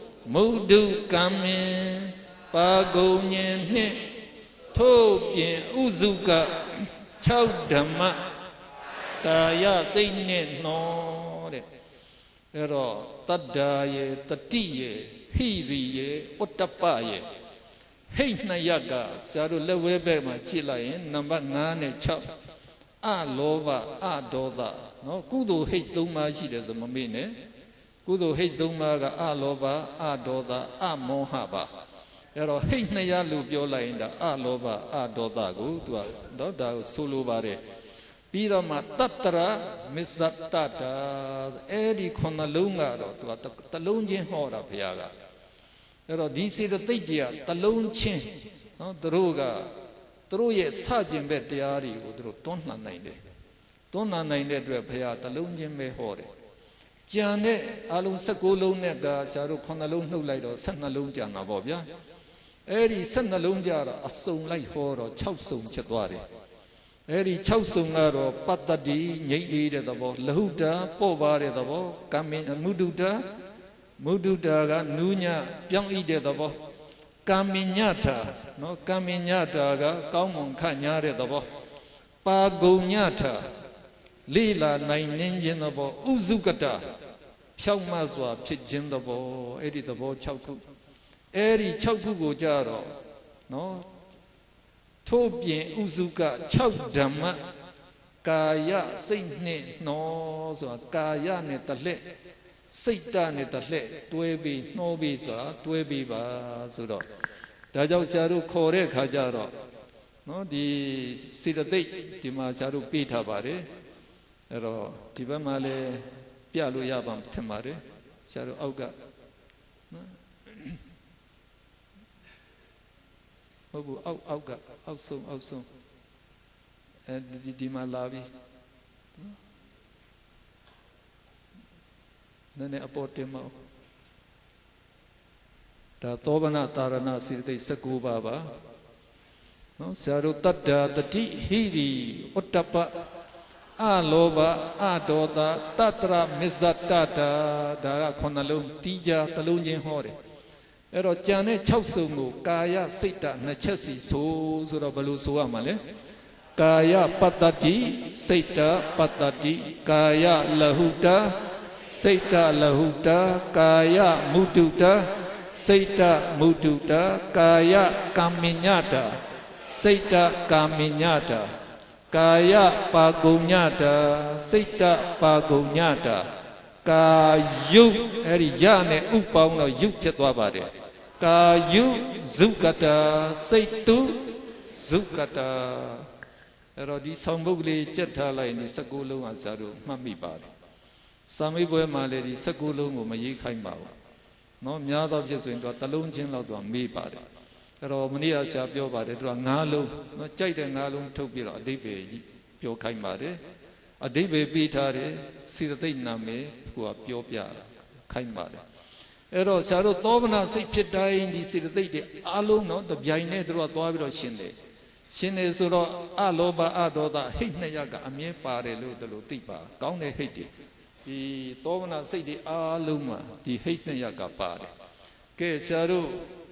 Mudu Kame Pagonye Tobin Uzuka Chaudama Kaya Sine No Ero Tadaye Tatiye Hiriye Otapaye Hey Nayaga Saru Lewebe Chilayan Number Nane Chap A Lova A Doda No Kudo hate Duma she does a mamine Kudo hate Dumaga A Lova A Doda A Mohaba Ero hate Naya Lubiola in the A Lova A Doda go to a Doda Sulubare Pirama Tatara Misatata Edi Konalunga to a Talunjin Hora Piaga Ero this is the Tidia Talun Chin no Droga Troye Sajin Betiari Udro Tona Nine Tona Nine to a Pia Talunjin Mehore Jane Alun Sakulu Nega Sharu Konalun no Lido Sanalun Jana Bobia Eri Sanalun Jara Asum like Horo Chowsum Chatwari Eri Chowsungaro Patadi Nye the Bo Lahuta Povare the Bo Kamin Mududa Mududaga Nunya Pyong Ide the Bo Kaminyata no Kaminyata ga Kaumon Kanyare the Bo Pagunyata Lila Nainin the Bo Uzukata Chaumaswa Pijin the Bo Eri the Bo Chauku Eri Chauku Jaro no Tobin Uzuka Chaudama Kaya Saint no so Kaya Netale Sita Netale Tuebi no Bisa Tuebi Ba Sudo Dajau Saru Kore Kajaro no di Sidate Tima Saru Pita Bare Ero Tibamale Pialu Yabam Temare Saru Auga Ogu au auga ausum ausum and di di malavi nane apote mau ta tobana tarana sirte saku baba no saru tadda tati hiri ottapa aloba adoda tatra misatata dara khonalung tija talunjin hore Ero Jane Chowsungu Kaya Sita Nachasi So Sura Balu Suamale Kaya Patati Sita Patati Kaya Lahuta Sita Lahuta Kaya Muduta Saita Muduta Kaya Kaminyata Saita Kaminyata Kaya Pagunyata Saita Pagunyata Kayu Eriyane Upang no Yuk Chetwabare Kayu Zukata Saitu Zukata Erodi Sambugli Chetala in the Sakulu and Saru Mami Bari Sami Boemale di Sakulu Mayikaimao No Miad of Jesuin got Talun Chin Laudo Me Bari Romania Sapio Bari Nalu No Chaitan Nalum Topira Debe Pio Kaimare A Debe Bitare Sirate Name who are Piopia Kaimare Ero Saru Tovana Sipita in the Sirate Alu no the Jaine Dro Toviro Shinde Shinde Suro Aloba Adoda Hitnayaga Ame Pare Ludo Tipa Gaune Hiti The Tovana say the Aluma the Hitnayaga Pare Ke Saru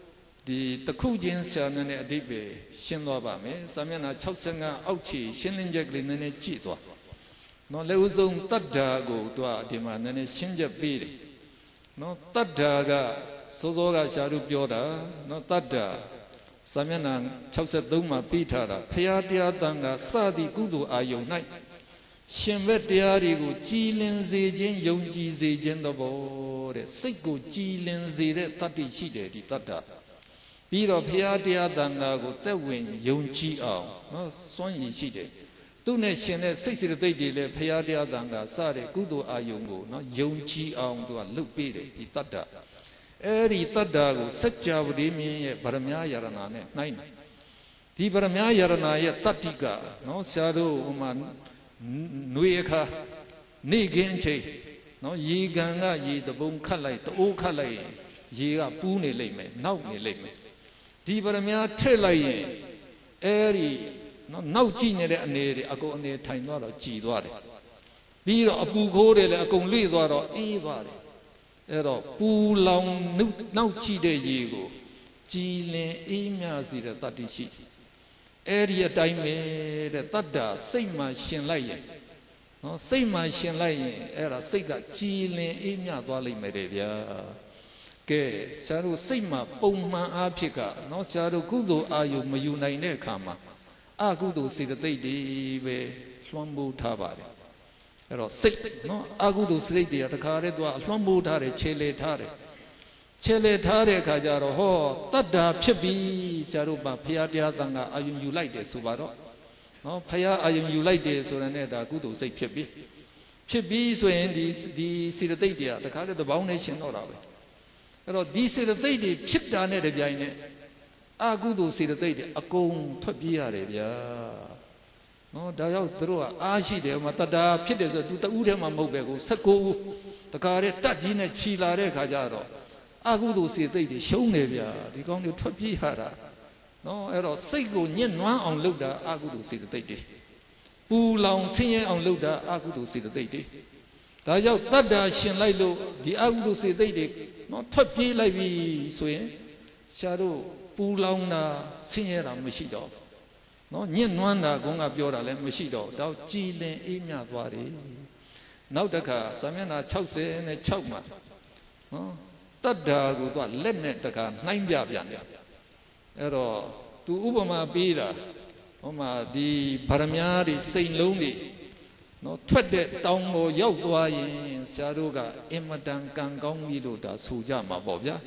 the Takujin Sanane Dibe Shinlobame Samana Chausanga Auchi Shininjaglin Chitwa No Leuzum Tadago Dua Dimanane Shinja Biri No Tadaga Sozoga Sharu Bioda No Tada Samyanan Chausa Duma Pitara Payatia Danga Sadi Gudu Ayonai Shimvetiarigu Jilin Zijin Yonji Zijin the Bore Siku Jilin Zide Tati Shide di Tata Biro Payatia Danga go Tewin Yonji Ao No Swanyi Shide Tune Shine Sixty Dile Payatia Danga Sare Gudu Ayongo No Yonji Ao to a Lupire di Tata Eri Tadago, Satcha Vudimi, Baramia Yarana, nine. The Baramia Yarana, Tatika, no Sado, Uman, Nueka, Nigenche, no Ye Ganga, ye the Bone Kalai, the O Kalai, ye are Pune Lame, now Lame. The Baramia Telai, Eri, no now Gene and Neri, I go on the time not a G. Be a Bugore, a Gongli or Evare. Ero Pulang Nauchi de Yego, Gile Emiasi the Tatishi. Area Dime the Tada, same machine lay. No, same machine lay, era say that Gile Emia Dwali Media. Ke Saru Sima, Poma Apika, no Saru Gudu Ayu Mayuna Kama. Agudu see the day we Swambu Tabari. Ero six no Agudu Sredi at the Caredua, Lombu Tare, Chele Tare. Chele Tare Kajaro, ho, Tada, Pibi, Saruba, Piadia Danga, Ayun you like this, Subaro. No, Paya Ayun you like this, or another Gudu say Pibi. Pibi is when this the Sidadia, the Card of the Boundation or Abbey. Ero, this is the day, Chip down at the Biane. Agudu Sidadia, a comb, Tobia, No, Daya through Ashi de Matada, Pides, Duta Udema Mobego, Sako, the Kare Tajina Chilare Kajaro. Agudu si they show Nevia, the Gong to Pihara. No, Ero Sego Nienwa on Luda, Agudu si the day. Poo long singing on Luda, Agudu si the day. Daya Tada Shinlailo, the Agudu si they not Topi like we swing. Shadow, Poo long na singing on Mishido. No, Nienwana Gonga Biora le Mishido, Dao Jile Emia Dwari. Now the car, Samana Chause and a Chowma. No, Tada Gudwa, Lemnet the car, nine Biabian. Ero, to Ubama Bira, Oma, the Paramiari, Saint Lonely. No, Twede, Tongo, Yodwai, Saruga, Emadan Gangong Mido, da Sujama Bobia.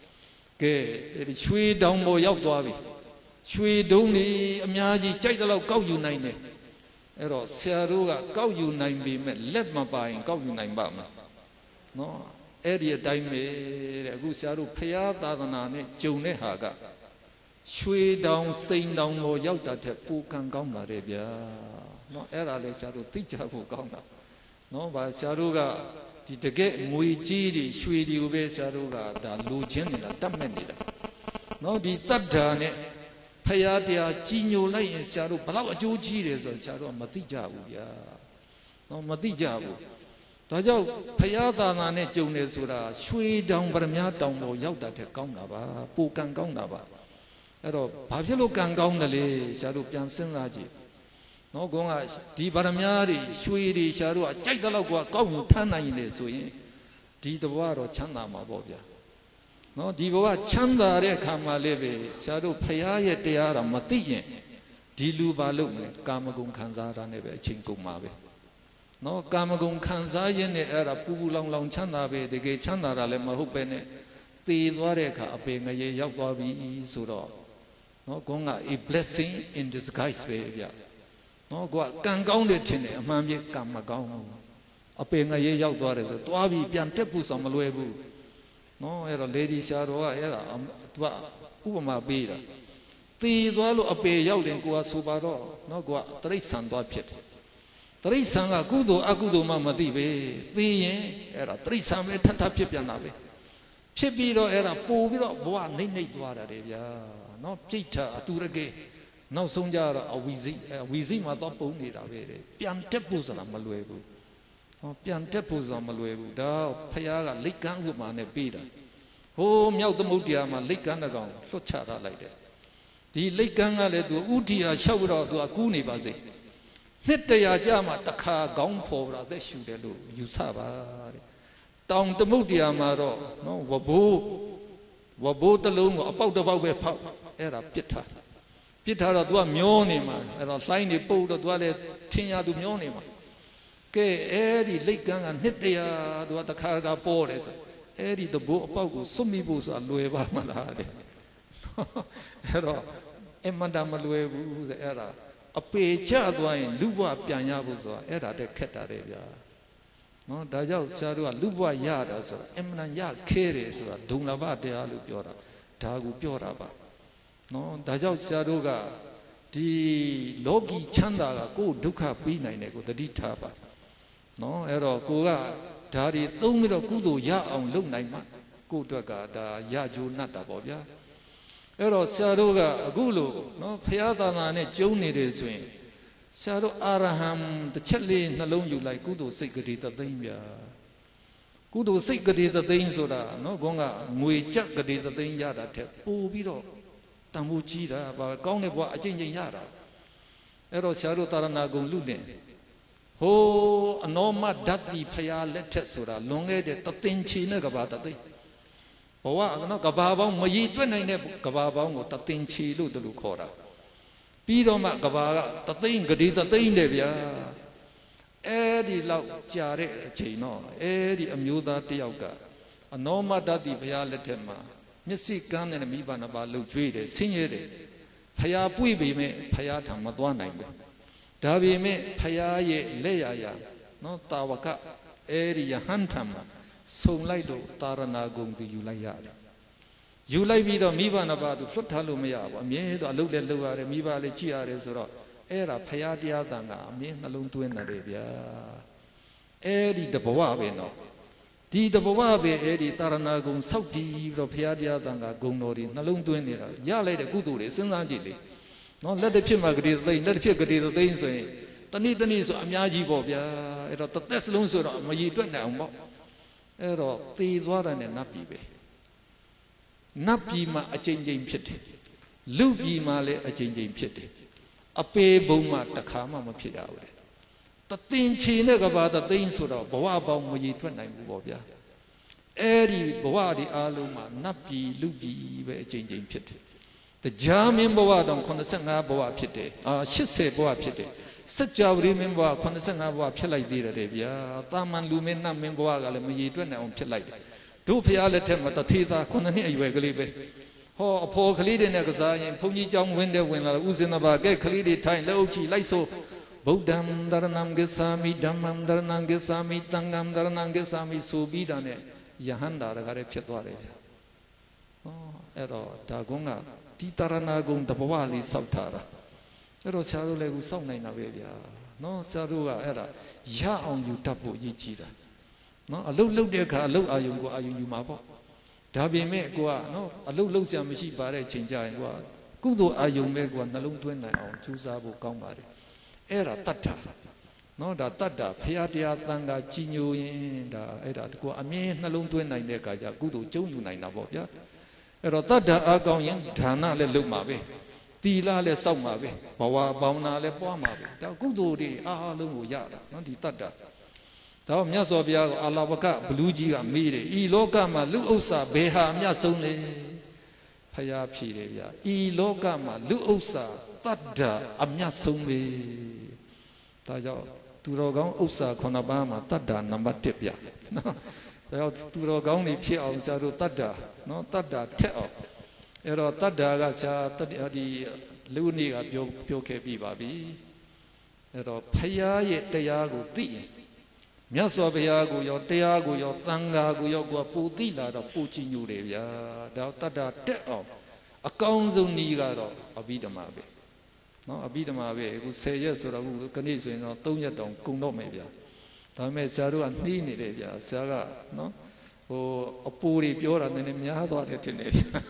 Ke, the Shui Dongo Yodwavi. Shui Doni, Amiaji, Chaitalo, Gau you nine. Ero, Saruga, Gau you nine be met, let my buying, Gau you nine bama. No, area dime, Gusaru, Paya, Dadanane, June Haga. Shui down, Saint down, or Yauta, Pukan Ganga, Arabia. No, era le Saru, teacher who Ganga. No, by Saruga, did the get Muiji, Shui Ube Saruga, the Lujanilla, Tamanida. No, the Tadane. Payadia, Gino Lay and Saru, Palawa Joji is a Saru Matijabu. No Matijabu. Tajo, Payada Nane Jonesura, Shui down Baramia down or Yauda Gongaba, Pukan Gongaba. Ero, Pavilo Gangonale, Saru Piansenaji. No Gonga, Di Baramiari, Shui, Saru, Jaidalagua, Gong Tana in the Sui, Di the Waro Chana Mabobia. နော်ဒီဘဝချမ်းသာတဲ့အခါမှာလည်းပဲဆရာတို့ဖရာရဲ့တရားတော်မသိရင်ဒီလူဘာလို့မလဲကာမဂုဏ်ခံစားတာနဲ့ပဲအချိန်ကုန်မှာပဲနော်ကာမဂုဏ်ခံစားရင်းနဲ့အဲ့ဒါပူပူလောင်လောင်ချမ်းသာပဲတကယ်ချမ်းသာတာလည်းမဟုတ်ပဲနဲ့သေသွားတဲ့အခါအပေငရေရောက်သွားပြီဆိုတော့နော်ကောင်းက a blessing in disguise ပဲဗျနော်ကွာကံကောင်းတယ်ထင်တယ်အမှန်ပြကံမကောင်းဘူးအပေငရေရောက်သွားတယ်ဆိုသွားပြီးပြန်တက်ဖို့ဆိုမလွယ်ဘူးနော်အဲ့တော့ lady ဆရာတော်ကအဲ့ဒါသူကဥပမာပေးတာသေသွားလို့အပေရောက်ရင်ကိုကဆိုပါတော့နော်ကိုကတရိษံသွားဖြစ်တယ်တရိษံကကုသိုလ်အကုသိုလ်မှမသိပဲသေရင်အဲ့ဒါတရိษံပဲထပ်ထပ်ဖြစ်ပြန်တာပဲဖြစ်ပြီးတော့အဲ့ဒါပို့ပြီးတော့ဘဝနှိမ့်နှိမ့်သွားတာတယ်ဗျာနော်ပြိဋ္ဌာအတူရကေနောက်ဆုံးကြတော့အဝီစိအဝီစိမှာတော့ပုံနေတာပဲတဲ့ပြန်တက်ဖို့ဆိုတာမလွယ်ဘူးနော်ပြန်တက်ဖို့ဆိုတာမလွယ်ဘူးဒါဖခင်ကလိတ်ကန်းဥပမာနဲ့ပေးတာဟိုးမြောက်သမုဒ္ဒရာမှာလိတ်ကန်းတကောင်လွတ်ချထားလိုက်တယ်ဒီလိတ်ကန်းကလည်းသူဥတီဟာလျှောက်တော့သူကကူးနေပါစေနှစ်တရာကြာမှတစ်ခါခေါင်းဖော်တာသက်ရှူတယ်လို့ယူဆပါတဲ့တောင်သမုဒ္ဒရာမှာတော့နော်ဝဘိုးဝဘိုးတလုံးကိုအပေါက်တစ်ပေါက်ပဲဖောက်အဲ့ဒါပြစ်ထားပြစ်ထားတော့ तू ကမျောနေမှာအဲ့တော့လှိုင်းနေပုတ်တော့ तू ကလည်းထင်ရ तू မျောနေမှာကဲအဲ့ဒီလိတ်ကန်းကနှစ်တရာ तू ကတခါတခါပေါ်တယ်ဆိုအဲ့ဒီတဘိုးအပေါက်ကိုစွတ်မိဖို့ဆိုတာလွယ်ပါမလားတဲ့အဲ့တော့အမှန်တမ်းမလွယ်ဘူးဆိုအဲ့ဒါအပေချသွားရင်လူဘဝပြန်ရဖို့ဆိုတာအဲ့ဒါတက်ခက်တာတယ်ဗျာနော်ဒါကြောင့်ဆရာတို့ကလူဘဝရတာဆိုတာအမှန်ရခဲတယ်ဆိုတာဒုံလဘတရားလို့ပြောတာဒါကိုပြောတာပါနော်ဒါကြောင့်ဆရာတို့ကဒီလောကီချမ်းသာကကိုယ်ဒုက္ခပြီးနိုင်တယ်ကိုသတိထားပါနော်အဲ့တော့ကိုကဒါတွေသုံးပြီးတော့ကုသိုလ်ရအောင်လုပ်နိုင်မှကိုယ့်အတွက်ကဒါရကြိုးနှတ်တာပေါ့ဗျာအဲ့တော့ဆရာတို့ကအခုလို့နော်ဖရာသာနာနဲ့ကျုံနေတယ်ဆိုရင်ဆရာတို့အာရဟံတစ်ချက်လေးနှလုံးယူလိုက်ကုသိုလ်စိတ်ကလေးသသိန်းဗျာကုသိုလ်စိတ်ကလေးသသိန်းဆိုတာနော်ခေါင်းကငွေကြက်ကလေးသသိန်းရတာထက်ပိုပြီးတော့တန်ဖိုးကြီးတာပါကောင်းတဲ့ဘဝအကျဉ်းချင်းရတာအဲ့တော့ဆရာတို့တာရဏဂုံလူနဲ့ဟိုးအနောမဓာတ်တိဖရာလက်ထက်ဆိုတာလွန်ခဲ့တဲ့တသိန်းချီနဲ့ကဘာတသိန်းဘဝကတော့ကဘာပေါင်းမရည်တွက်နိုင်တဲ့ကဘာပေါင်းကိုတသိန်းချီလို့တလူခေါ်တာပြီးတော့မှကဘာကတသိန်းဂတိတသိန်းတယ်ဗျာအဲ့ဒီလောက်ကြာတဲ့အချိန်တော့အဲ့ဒီအမျိုးသားတယောက်ကအနောမဓာတ်တိဖရာလက်ထက်မှာမျက်စိကန်းတဲ့မိဘနှစ်ပါးလှုပ်ကြွေးတယ်ဆင်းရဲတယ်ဖရာပွေ့ပေမဲ့ဖရာထံမသွားနိုင်ဘူးဒါပေမဲ့ဖရာရဲ့လက်ရရနော်တာဝကအဲ့ဒီယဟန်ထံမှာဆုံလိုက်တော့တာရဏဂုံသူယူလိုက်ရတယ်ယူလိုက်ပြီးတော့မိဘနှစ်ပါးသူလွတ်ထားလို့မရဘူးအမြဲတော့အလုပ်လည်းလုပ်ရတယ်မိဘလည်းကြည့်ရတယ်ဆိုတော့အဲ့ဒါဖရာတရားတန်ကအမြဲနှလုံးသွင်းတယ်ဗျာအဲ့ဒီတဘဝပဲနော်ဒီတဘဝပဲအဲ့ဒီတာရဏဂုံစောက်တည်ပြီးတော့ဖရာတရားတန်ကဂုံတော်တွေနှလုံးသွင်းနေတာရလိုက်တဲ့ကုသိုလ်တွေစဉ်းစားကြည့်လေနော်လက်တစ်ဖြစ်မှာဂတိသိမ့်လက်တစ်ဖြစ်ဂတိသိမ့်ဆိုရင်တနည်းတနည်းဆိုအများကြီးပေါ့ဗျာအဲ့တော့တစ်သက်စလုံးဆိုတော့မရည်တွက်နိုင်အောင်ပေါ့အဲ့တော့သေသွားတာနဲ့နတ်ပြည်ပဲနတ်ပြည်မှာအချိန်ချင်းဖြစ်တယ်လူပြည်မှာလည်းအချိန်ချင်းဖြစ်တယ်အပေဘုံမှာတစ်ခါမှမဖြစ်ရဘူးလေတသင်ချီနဲ့ကဘာတသိန်းဆိုတော့ဘဝပေါင်းမရည်တွက်နိုင်ဘူးပေါ့ဗျာအဲ့ဒီဘဝဒီအားလုံးမှာနတ်ပြည်လူပြည်ပဲအချိန်ချင်းဖြစ်တယ်တရားမင်းဘဝတောင်eighty-fiveဘဝဖြစ်တယ်အာeightyဘဝဖြစ်တယ်စัจ java မင်းဘဝeighty-fiveဘဝဖြစ်လိုက်သေးတယ်ဗျာတာမန်လူမင်းနတ်မင်းဘဝကလည်းမရည်တွက်နိုင်အောင်ဖြစ်လိုက်တယ်တို့ဖရာလက်ထက်မှာတထေသားnineနှစ်အရွယ်ကလေးပဲဟောအဖော်ကလေးတွေနဲ့ကစားရင်ဘုန်းကြီးကျောင်းဝင်တဲ့ဝင်လာဥစဉ်တပါကဲကလေးတွေထိုင်လက်အုပ်ချီလိုက်ဆိုဗုဒ္ဓံဒရဏံဂစ္ဆာမိဓမ္မံဒရဏံဂစ္ဆာမိသံဃံဒရဏံဂစ္ဆာမိဆိုပြီးတာနဲ့ယဟန္တာတကားလည်းဖြစ်သွားတယ်ဗျာဟောအဲ့တော့ဒါကုန်းကဒီတာရဏဂုံတဘဝလေးစောက်ထားတာအဲ့တော့ဆရာတို့လည်းခုစောက်နိုင်တာပဲဗျာနော်ဆရာတို့ကအဲ့ဒါရအောင်ယူတတ်ဖို့ရည်ကြည်တာနော်အလုတ်လုတ်တဲ့အခါအလုတ်အာယုံကိုအာယုံယူမှာပေါ့ဒါပေမဲ့ကိုကနော်အလုတ်လုတ်စရာမရှိပါတဲ့ချိန်ကြရင်ကိုကကုသိုလ်အာယုံပဲကိုကနှလုံးသွင်းနိုင်အောင်ကြိုးစားဖို့ကောင်းပါတယ်အဲ့ဒါတတ္တာနော်ဒါတတ္တာဖရာတရားတန်ခါကြီးညိုရင်ဒါအဲ့ဒါကိုအမြဲနှလုံးသွင်းနိုင်တဲ့အခါကျကုသိုလ်ကျုံယူနိုင်တာပေါ့ဗျာအဲ့တော့တတ္တာအကောင်းရင်ဒါနလည်းလုပ်မှာပဲတီလာလည်းစောက်မှာပဲဘဝပေါင်းနာလည်းပွားမှာပဲဒါကုသိုလ်တွေအားလုံးကိုရတာနော်ဒီတတ္တာ đó nhớ so bia của Allah baka blue ji cả mi đấy y loka mà lũ âu sa bê hà nhớ sống đấy phải à phi đấy bia y loka mà lũ âu sa tát đà âm nhớ sống đấy ta cho tu rồi gắng âu sa con ba mà tát đà nằm bắt tiếp bia đó tu rồi gắng đi phi ông sa rồi tát đà nó tát đà thế ông rồi tát đà cái sa tát đi lũ này cái biểu biểu cái bị bà bị rồi phải à ye tây à của tí nhớ so bây giờ cô yo tia cô yo tăng ga cô yo cô bù tí là đó bù chi nhiều đấy ya đó ta đã tết ở ở công dụng này cái đó ở bên đó mà về nó ở bên đó mà về cô xây dựng số đó cô cái này rồi nó tốn nhất đồng công đó mấy bây giờ mấy sao đó anh đi này đấy bây sao cái nó ở bù đi biểu là nên nhớ đó để thế này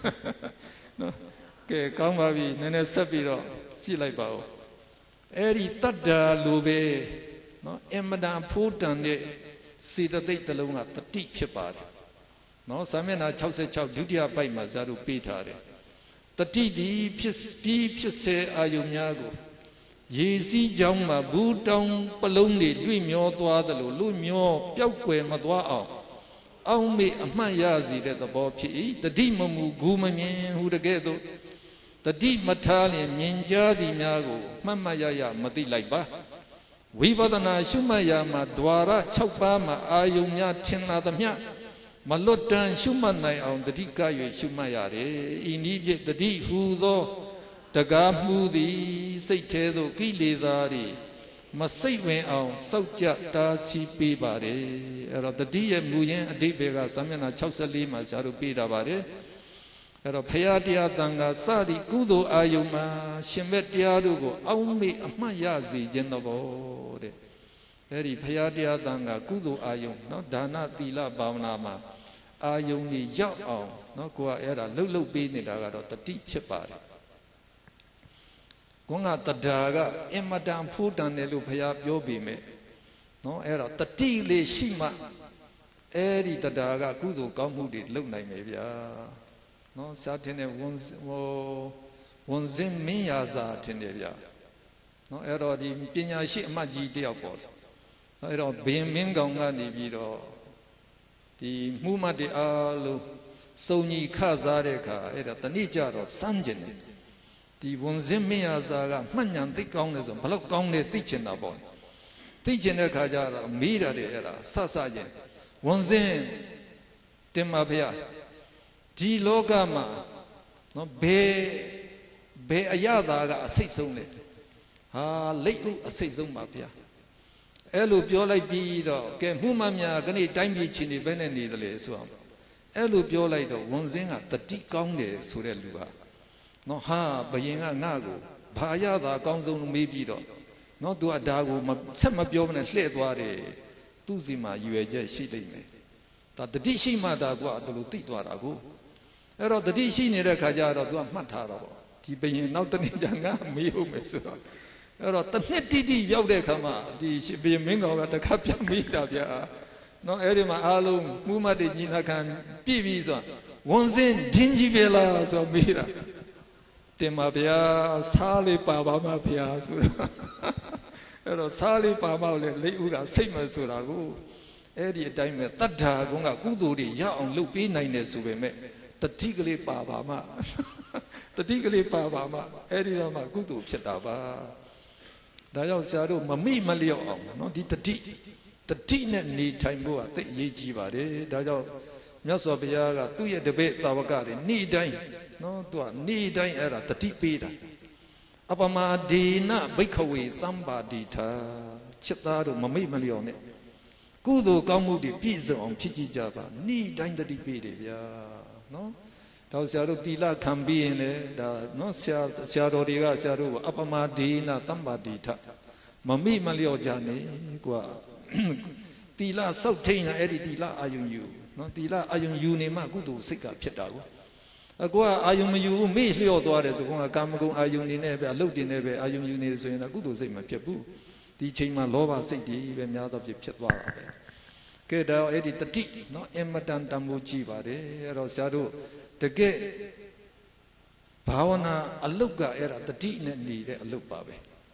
nó cái công mà vì nên sắp bị đó chỉ lại bảo ấy đi ta đã lưu về nó em mà đang phụ trách để xây dựng cái tờ lông à tất trị chế ba nó sao mà na sáu mươi sáu điều điều bảy mà giờ được bị thà đấy tất trị đi phía phía phía xe ayom nhà cô Yesi trong mà bù trong palong đi lui miao toa đó lo lui miao béo quê mà toa ao ông bị mà ya gì đấy đó bảo phi tất trị mà mu gu mà miên hu cái đó tất trị mà thà liền miên cha đi nhà cô mà mà ya ya mà đi lại ba Vipatana Shumaya ma Dwara Chokpa ma Ayumya Chinadamya Malotan Shumanai on the Dika Shumaya re Inibit the D Hudo Tagamudi Saitedo Kilidari Masaiwe on Sauja Tasi Pibare Era the D Muyen Adibega Samana Chausalima Sarupida Bare Era Payatia Tanga Sadi Kudo Ayuma Shimetia Dugo Aumi Amayazi Genabo Eri Payatia Tanga Kudo Ayum no Dana Tila Bavanama Ayuni Yao no Qua Era Lulu Bini Dagaro the deep chipari Gonga Tadaga Emadam Pudan Elu Payap Yobime no Era the Tili Shima Eri Tadaga Kudo Kamudi look like maybe no certainly one zin me as a tenderia no error the pinya ship maji deaport no error being mingonga di biro the muma de alu soni kazareka era tanija or sanjin the one zin me as a manyan thick on the block on the teaching about teaching the kajara mira de era sasajen one zin timapia Di logama no be be ayada a say so net ha late a say so mafia elu pure like be the game humamia gani time be chini benani the less one elu pure like the one thing at the tea gong de surelua no ha bayinga nago bayada gongzon maybe the no do a dago some pure and sled ware tuzima you a jet she me that the dishima da go at the luti dwarago Ero the dishi near Kajara do a mataro. Tipping not the Nijanga, me who may Ero the netty yode kama, the should be a mingo at the Kapia Mita. No Erima Alum, Muma de Jinakan, Pivisa, one zen dingy bella, so Mira. Temabia, Sali Paba Mapia, Ero Sali Pama, Leura, same as Surago. Eddie time at Tata, Gonga Kuduri, Ya on Lupi nine subeme. The tigly Pabama, the tigly Pabama, Edirama Gudu Chetaba. Dayo Sado, Mami Malio, no, did the tea, the tea net need time go at the Yijiba, Dayo Yasobiaga, two year debate Tawagari, need dying, no, to a need dying era, the tea Peter. Abama Dina, Bakeaway, Tamba Dita, Chetado, Mami Malione. Kudo Gamudi, pizza on Piji Java, need dying the debate, yeah. No, those are the la can be in it, no shadow diga shadow, Apamadina, Tambadita, Mami Malio Jani, Gua Tila Southina Eddie Tila Ayun you, no Tila Ayun Unima Gudu Sika Pietao. Agua Ayum you, me Leo Dores, Kamago Ayun in Ebe, Lodi Nebe, Ayun Unis in a Gudu Zima Piabu, teaching my Lova City, even out of the Pietwa. Kedao edit the tea, no Emadan Damuchi Vade, Rosado, the gay Pavana, a looka era the tea need a look babe.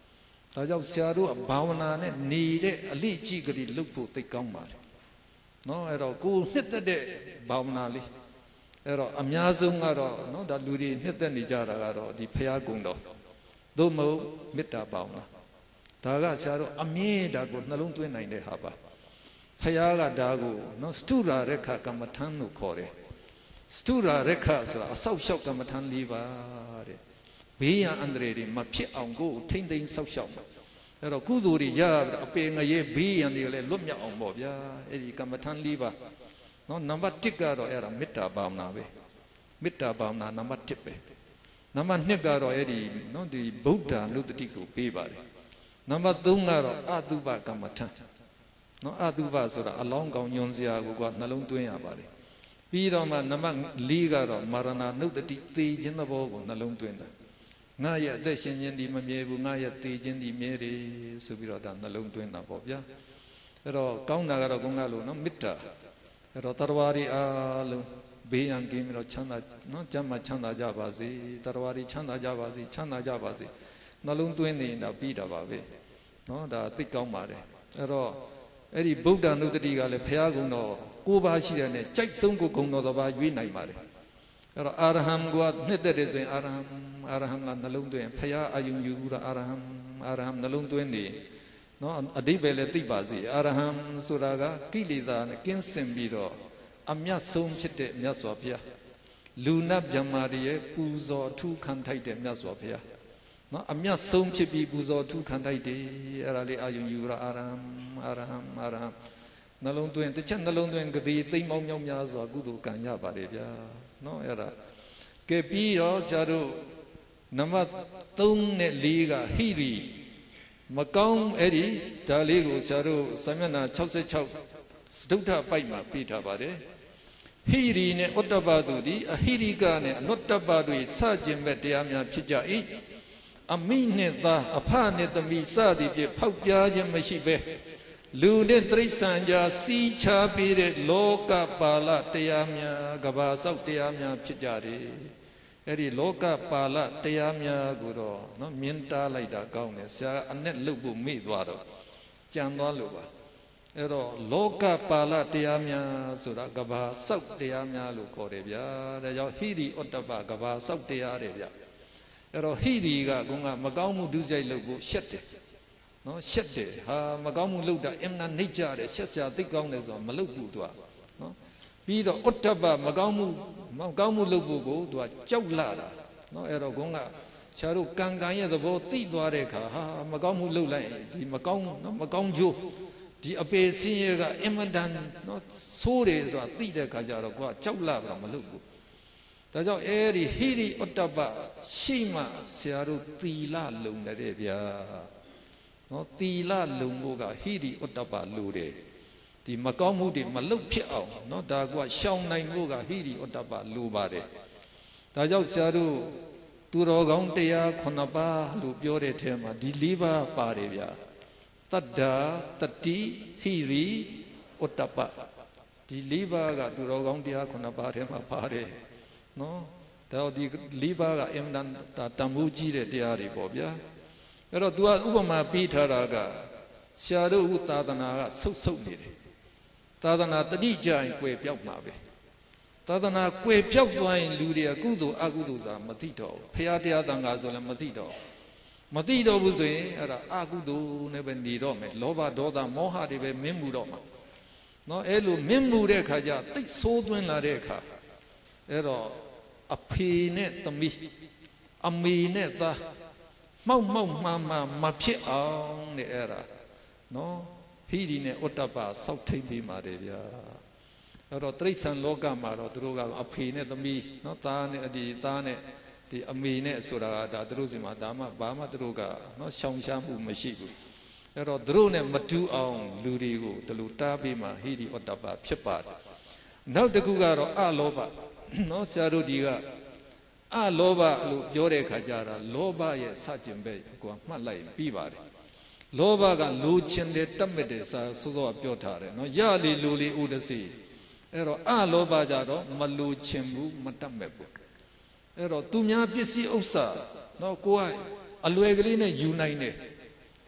ဒါကြောင့်ဆရာတို့ကဘာဝနာနဲ့နေတဲ့အလိကြီးကလေးလုပ်ဖို့သိကောင်းပါတယ်နော်အဲ့တော့ကိုနှစ်သက်တဲ့ဘာဝနာလေးအဲ့တော့အများဆုံးကတော့နော်ဒါလူတွေနှစ်သက်နေကြတာကတော့ဒီဖရာကုံတော်သို့မဟုတ်မေတ္တာဘာဝနာဒါကဆရာတို့အမြင်ဒါကိုနှလုံးသွင်းနိုင်တဲ့ဟာပါဖရာကဒါကိုနော်စတုရာရခကမ္မထံလို့ခေါ်တယ်စတုရာရခဆိုတာအဆောက်ရှောက်ကမ္မထံ၄ပါးတဲ့ဘေးရန်အန္တရာယ်တွေမဖြစ်အောင်ကိုထိမ့်သိမ်းဆောက်ရှောက်မှာအဲ့တော့ကုသိုလ်တွေရအပေငရဲဘေးရန်တွေလည်းလွတ်မြောက်အောင်ပေါ့ဗျာအဲ့ဒီကမ္မထံ၄ပါးနော်နံပါတ်၁ကတော့အဲ့ဒါမေတ္တာဘာဝနာပဲမေတ္တာဘာဝနာနံပါတ်၁ပဲနံပါတ်၂ကတော့အဲ့ဒီနော်ဒီဗုဒ္ဓနုတ္တိကိုပေးပါတယ်နံပါတ်၃ကတော့အတုပကမ္မထံနော်အတုပဆိုတာအလောင်းကောင်ညွန်စရာကိုကနှလုံးသွင်းရပါတယ်ပြီးတော့မှနံပါတ်၄ကတော့မာရဏနုတ္တိသေခြင်းသဘောကိုနှလုံးသွင်းတာငါရဲ့အသက်ရှင်ခြင်းဒီမမြဲဘူးငါရဲ့သေခြင်းဒီမြဲတယ်ဆိုပြီးတော့ဒါနှလုံးသွင်းတာပေါ့ဗျာအဲ့တော့ကောင်းတာကတော့ကောင်းတာလို့နော်မေတ္တာအဲ့တော့တရားဝါရီအားလုံးဘေးရန်ကင်းပြီးတော့ချမ်းသာနော်ကျမ်းမာချမ်းသာကြပါစေတရားဝါရီချမ်းသာကြပါစေချမ်းသာကြပါစေနှလုံးသွင်းနေတာပြီးတာပါပဲနော်ဒါသိကောင်းပါတယ်အဲ့တော့အဲ့ဒီဗုဒ္ဓနုတ္တိကလည်းဘုရားကုံတော်ကိုးပါးရှိတဲ့နဲ့ကြိုက်ဆုံးကိုဂုံတော်တစ်ပါးရွေးနိုင်ပါတယ်အဲ့တော့အာရဟံကနှစ်သက်တယ်ဆိုရင်အာရဟံအာရဟံကနှလုံးသွင်းဘုရားအာယုံယူတာအာရဟံအာရဟံနှလုံးသွင်းနေနော်အဓိပ္ပာယ်လည်းသိပါစေအာရဟံဆိုတာကကိလေသာနဲ့ကင်းစင်ပြီးတော့အမြတ်ဆုံးဖြစ်တဲ့မြတ်စွာဘုရားလူနတ်မြတ်မာတွေရဲ့ပူဇော်အထူးခံထိုက်တဲ့မြတ်စွာဘုရားနော်အမြတ်ဆုံးဖြစ်ပြီးပူဇော်အထူးခံထိုက်တယ်အဲ့ဒါလေးအာယုံယူတာအာရဟံအာရဟံအာရဟံနှလုံးသွင်းတစ်ချက်နှလုံးသွင်းကတိသိမ့်မောင်းမြောင်းများစွာကုသိုလ်ကံရပါတယ်ဗျာနော်အဲ့ဒါကဲပြီးတော့ဆရာတို့နံပါတ်၃နဲ့၄ကဟိရိမကောင်းအဲ့ဒီဒါလေးကိုဆရာတို့စာမျက်နှာ၆၆စတုထပိုက်မှာပြထားပါတယ်ဟိရိနဲ့ဥတ္တပတုဒီအဟိရိကနဲ့အနုတ္တပတွေစကျင်မဲ့တရားများဖြစ်ကြ၏အမိနဲ့သားအဖနဲ့သမီးစသည်ဖြင့်ဖောက်ပြားခြင်းမရှိပဲလူနဲ့တိရစ္ဆာန်ကြားစီးခြားပြီးတဲ့လောကပါဠတရားများကဘာဆောက်တရားများဖြစ်ကြတယ်အဲ့ဒီလောကပါဠတရားများကိုတော့နော်မြင်တားလိုက်တာကောင်းတယ်ဆရာအနဲ့လုတ်ဖို့မေ့သွားတော့ကြံသွားလို့ပါအဲ့တော့လောကပါဠတရားများဆိုတာကဘာဆောက်တရားများလို့ခေါ်တယ်ဗျာဒါကြောင့်ဟိရိဥတ္တပကဘာဆောက်တရားတယ်ဗျအဲ့တော့ဟိရိကကုန်းကမကောင်းမှုဒုစရိုက်လုပ်ဖို့ရှက်တယ်နော်ရှက်တယ်ဟာမကောင်းမှုလုပ်တာအင်မနာနှိပ်ကြတယ်ရှက်စရာသိကောင်းတယ်ဆိုတော့မလုပ်ဘူးသူကနော်ပြီးတော့ဥတ္တပမကောင်းမှုမကောင်းမှုလုပ်ဖို့ကိုသူကကြောက်လာတာနော်အဲ့တော့ကုန်းကဆရာတို့ကံကံရဲ့သဘောသိသွားတဲ့အခါဟာမကောင်းမှုလုပ်လိုက်ဒီမကောင်းနော်မကောင်းကျိုးဒီအပေစင်းရဲကအင်မတန်နော်ဆိုးတယ်ဆိုတာသိတဲ့အခါကျတော့ကိုကကြောက်လာတာမလုပ်ဘူးဒါကြောင့်အဲ့ဒီဟိရိဥတ္တပရှိမှဆရာတို့သီလလုံတယ်ဗျာနော်သီလလုံဖို့ကဟိရိဥတ္တပလိုတယ်ဒီမကောင်းမှုတွေမလုပ်ဖြစ်အောင်နော်ဒါကရှောင်နိုင်ဖို့ကဟိရိဥတ္တပလိုပါတယ်ဒါကြောင့်ဆရာတို့သူတော်ကောင်းတရားခုနှစ်ပါးလို့ပြောတဲ့ထဲမှာဒီ၄ပါးပါတယ်ဗျာတတ္တာတတိဟိရိဥတ္တပဒီ၄ပါးကသူတော်ကောင်းတရားခုနှစ်ပါးထဲမှာပါတယ်နော်ဒါဒီ၄ပါးကအင်မတန်တန်ဖိုးကြီးတဲ့တရားတွေပေါ့ဗျာအဲ့တော့ तू ကဥပမာပေးထားတာကဆရာတို့ဥသာသနာကဆုတ်ဆုတ်နေတယ်သာသနာတတိကြရင်ကွယ်ပြောက်မှာပဲသာသနာကွယ်ပြောက်သွားရင်လူတွေကကုသိုလ်အကုသိုလ်စာမသိတော့ဘူးဖရာတရားတန်ခါဆိုလည်းမသိတော့မသိတော့ဘူးဆိုရင်အဲ့ဒါအကုသိုလ်နဲ့ပဲနေတော့မယ်လောဘဒေါသမောဟတွေပဲမင်းမှုတော့မှာနော်အဲ့လိုမင်းမှုတဲ့အခါကျသိဆိုးသွင်းလာတဲ့အခါအဲ့တော့အဖေနဲ့သမီးအမေနဲ့သားမောက်မောက်မှန်မှန်မဖြစ်အောင်တဲ့အဲ့ဒါနော်ဟိရိနဲ့ဥတ္တပစောက်ထိတ်ပြီးပါတယ်ဗျာအဲ့တော့တိရစ္ဆာန်လောကမှာတော့သူတို့ကအဖေနဲ့သမီးနော်သားနဲ့အဒီသားနဲ့ဒီအမေနဲ့ဆိုတာကဒါသူတို့စီမှာဒါမှဘာမှသူတို့ကနော်ရှောင်ရှားမှုမရှိဘူးအဲ့တော့သူတို့နဲ့မတူအောင်လူတွေကိုဒီလိုတားပြီးမှဟိရိဥတ္တပဖြစ်ပါတယ်နောက်တစ်ခုကတော့အလောဘနော်ဆရာတို့ဒီကအလောဘလို့ပြောတဲ့ခါကျတော့လောဘရဲ့စကျင်ပဲကိုမှတ်လိုက်ပြီးပါတယ်လောဘကလိုချင်တယ်တတ်မဲ့တယ်စာစောစောပြောထားတယ်နော်ရလေလိုလေဥဒစီအဲ့တော့အလောဘကြတော့မလိုချင်ဘူးမတတ်မဲ့ဘူးအဲ့တော့သူများပစ္စည်းဥစ္စာနော်ကိုကအလွယ်ကလေးနဲ့ယူနိုင်တယ်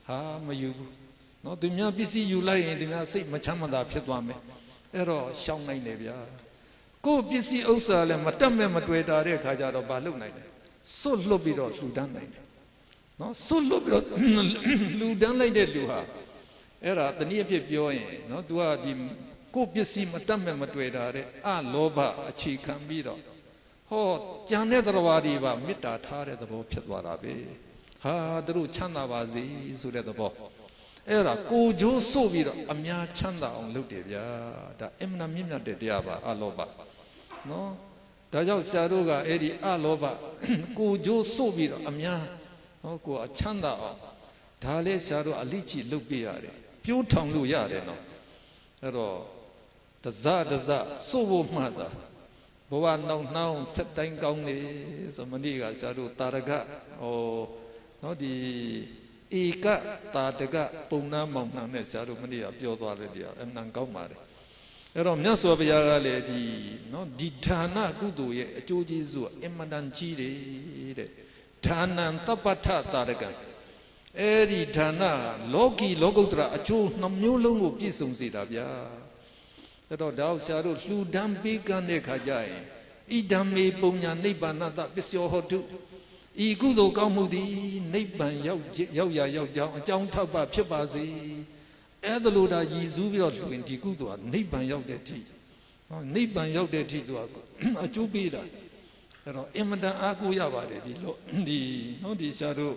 ဟာမယူဘူးနော်သူများပစ္စည်းယူလိုက်ရင်သူများစိတ်မချမ်းမသာဖြစ်သွားမယ်အဲ့တော့ရှောင်နိုင်တယ်ဗျာကိုယ်ပစ္စည်းဥစ္စာလည်းမတက်မဲ့မတွေ့တာတဲ့ခါကျတော့ဘာလုပ်နိုင်လဲစွတ်လွတ်ပြီးတော့လှူဒန်းနိုင်တယ်နော်စွတ်လွတ်ပြီးတော့လှူဒန်းလိုက်တဲ့လူဟာအဲ့ဒါတနည်းအဖြစ်ပြောရင်နော် तू ကဒီကိုယ်ပစ္စည်းမတက်မဲ့မတွေ့တာတဲ့အလောဘအခြေခံပြီးတော့ဟောကြံတဲ့သဘောတွေပါမေတ္တာထားတဲ့သဘောဖြစ်သွားတာပဲဟာတို့ချမ်းသာပါစေဆိုတဲ့သဘောအဲ့ဒါကိုကြိုးစို့ပြီးတော့အများချမ်းသာအောင်လုပ်တယ်ဗျာဒါအမှန်မြင့်မြတ်တဲ့တရားပါအလောဘနော်ဒါကြောင့်ဆရာတို့ကအဲ့ဒီအလောဘကိုကြိုးစို့ပြီးတော့အများဟောကိုအချမ်းသာအောင်ဒါလေးဆရာတို့အလိချီလုပ်ပြရတယ်ပြိုးထောင်လို့ရတယ်နော်အဲ့တော့တဇတဇစို့ဖို့မှတ်တာဘဝနှောင်းနှောင်းဆက်တိုင်းကောင်းနေဆိုမနေ့ကဆရာတို့တာရကဟောနော်ဒီဧကတာတကပုံနာမောင်နှံနဲ့ဆရာတို့မနေ့ကပြောသွားတယ်တရားအမှန်ကောင်းပါတယ်အဲ့တော့မြတ်စွာဘုရားကလည်းဒီနော်ဒီဌာနကုသိုလ်ရဲ့အကျိုးကျေးဇူးအင်မတန်ကြီးတယ်တဲ့ဌာနံတပ္ပထတာရကံအဲ့ဒီဌာနလောကီလောကုတ္တရာအကျိုးနှမျိုးလုံးကိုပြည့်စုံစေတာဗျာအဲ့တော့ဒါဆရာတို့လှူဒန်းပေးကမ်းတဲ့ခါကျရင်ဣဒံမေပုံညာနိဗ္ဗာနတပစ္စယောဟောတုဤကုသိုလ်ကောင်းမှုသည်နိဗ္ဗာန်ရောက်ရောက်ရရောက်ကြောင်းအကြောင်းထောက်ပဖြစ်ပါစေအဲ့ဒါလိုဒါရည်စူးပြီးတော့လူရင်ဒီကုသိုလ်ကနိဗ္ဗာန်ရောက်တဲ့အထိနိဗ္ဗာန်ရောက်တဲ့အထိသူကအကျိုးပေးတာအဲ့တော့အင်မတန်အားကိုးရပါတယ်ဒီလို့ဒီနော်ဒီဆရာတို့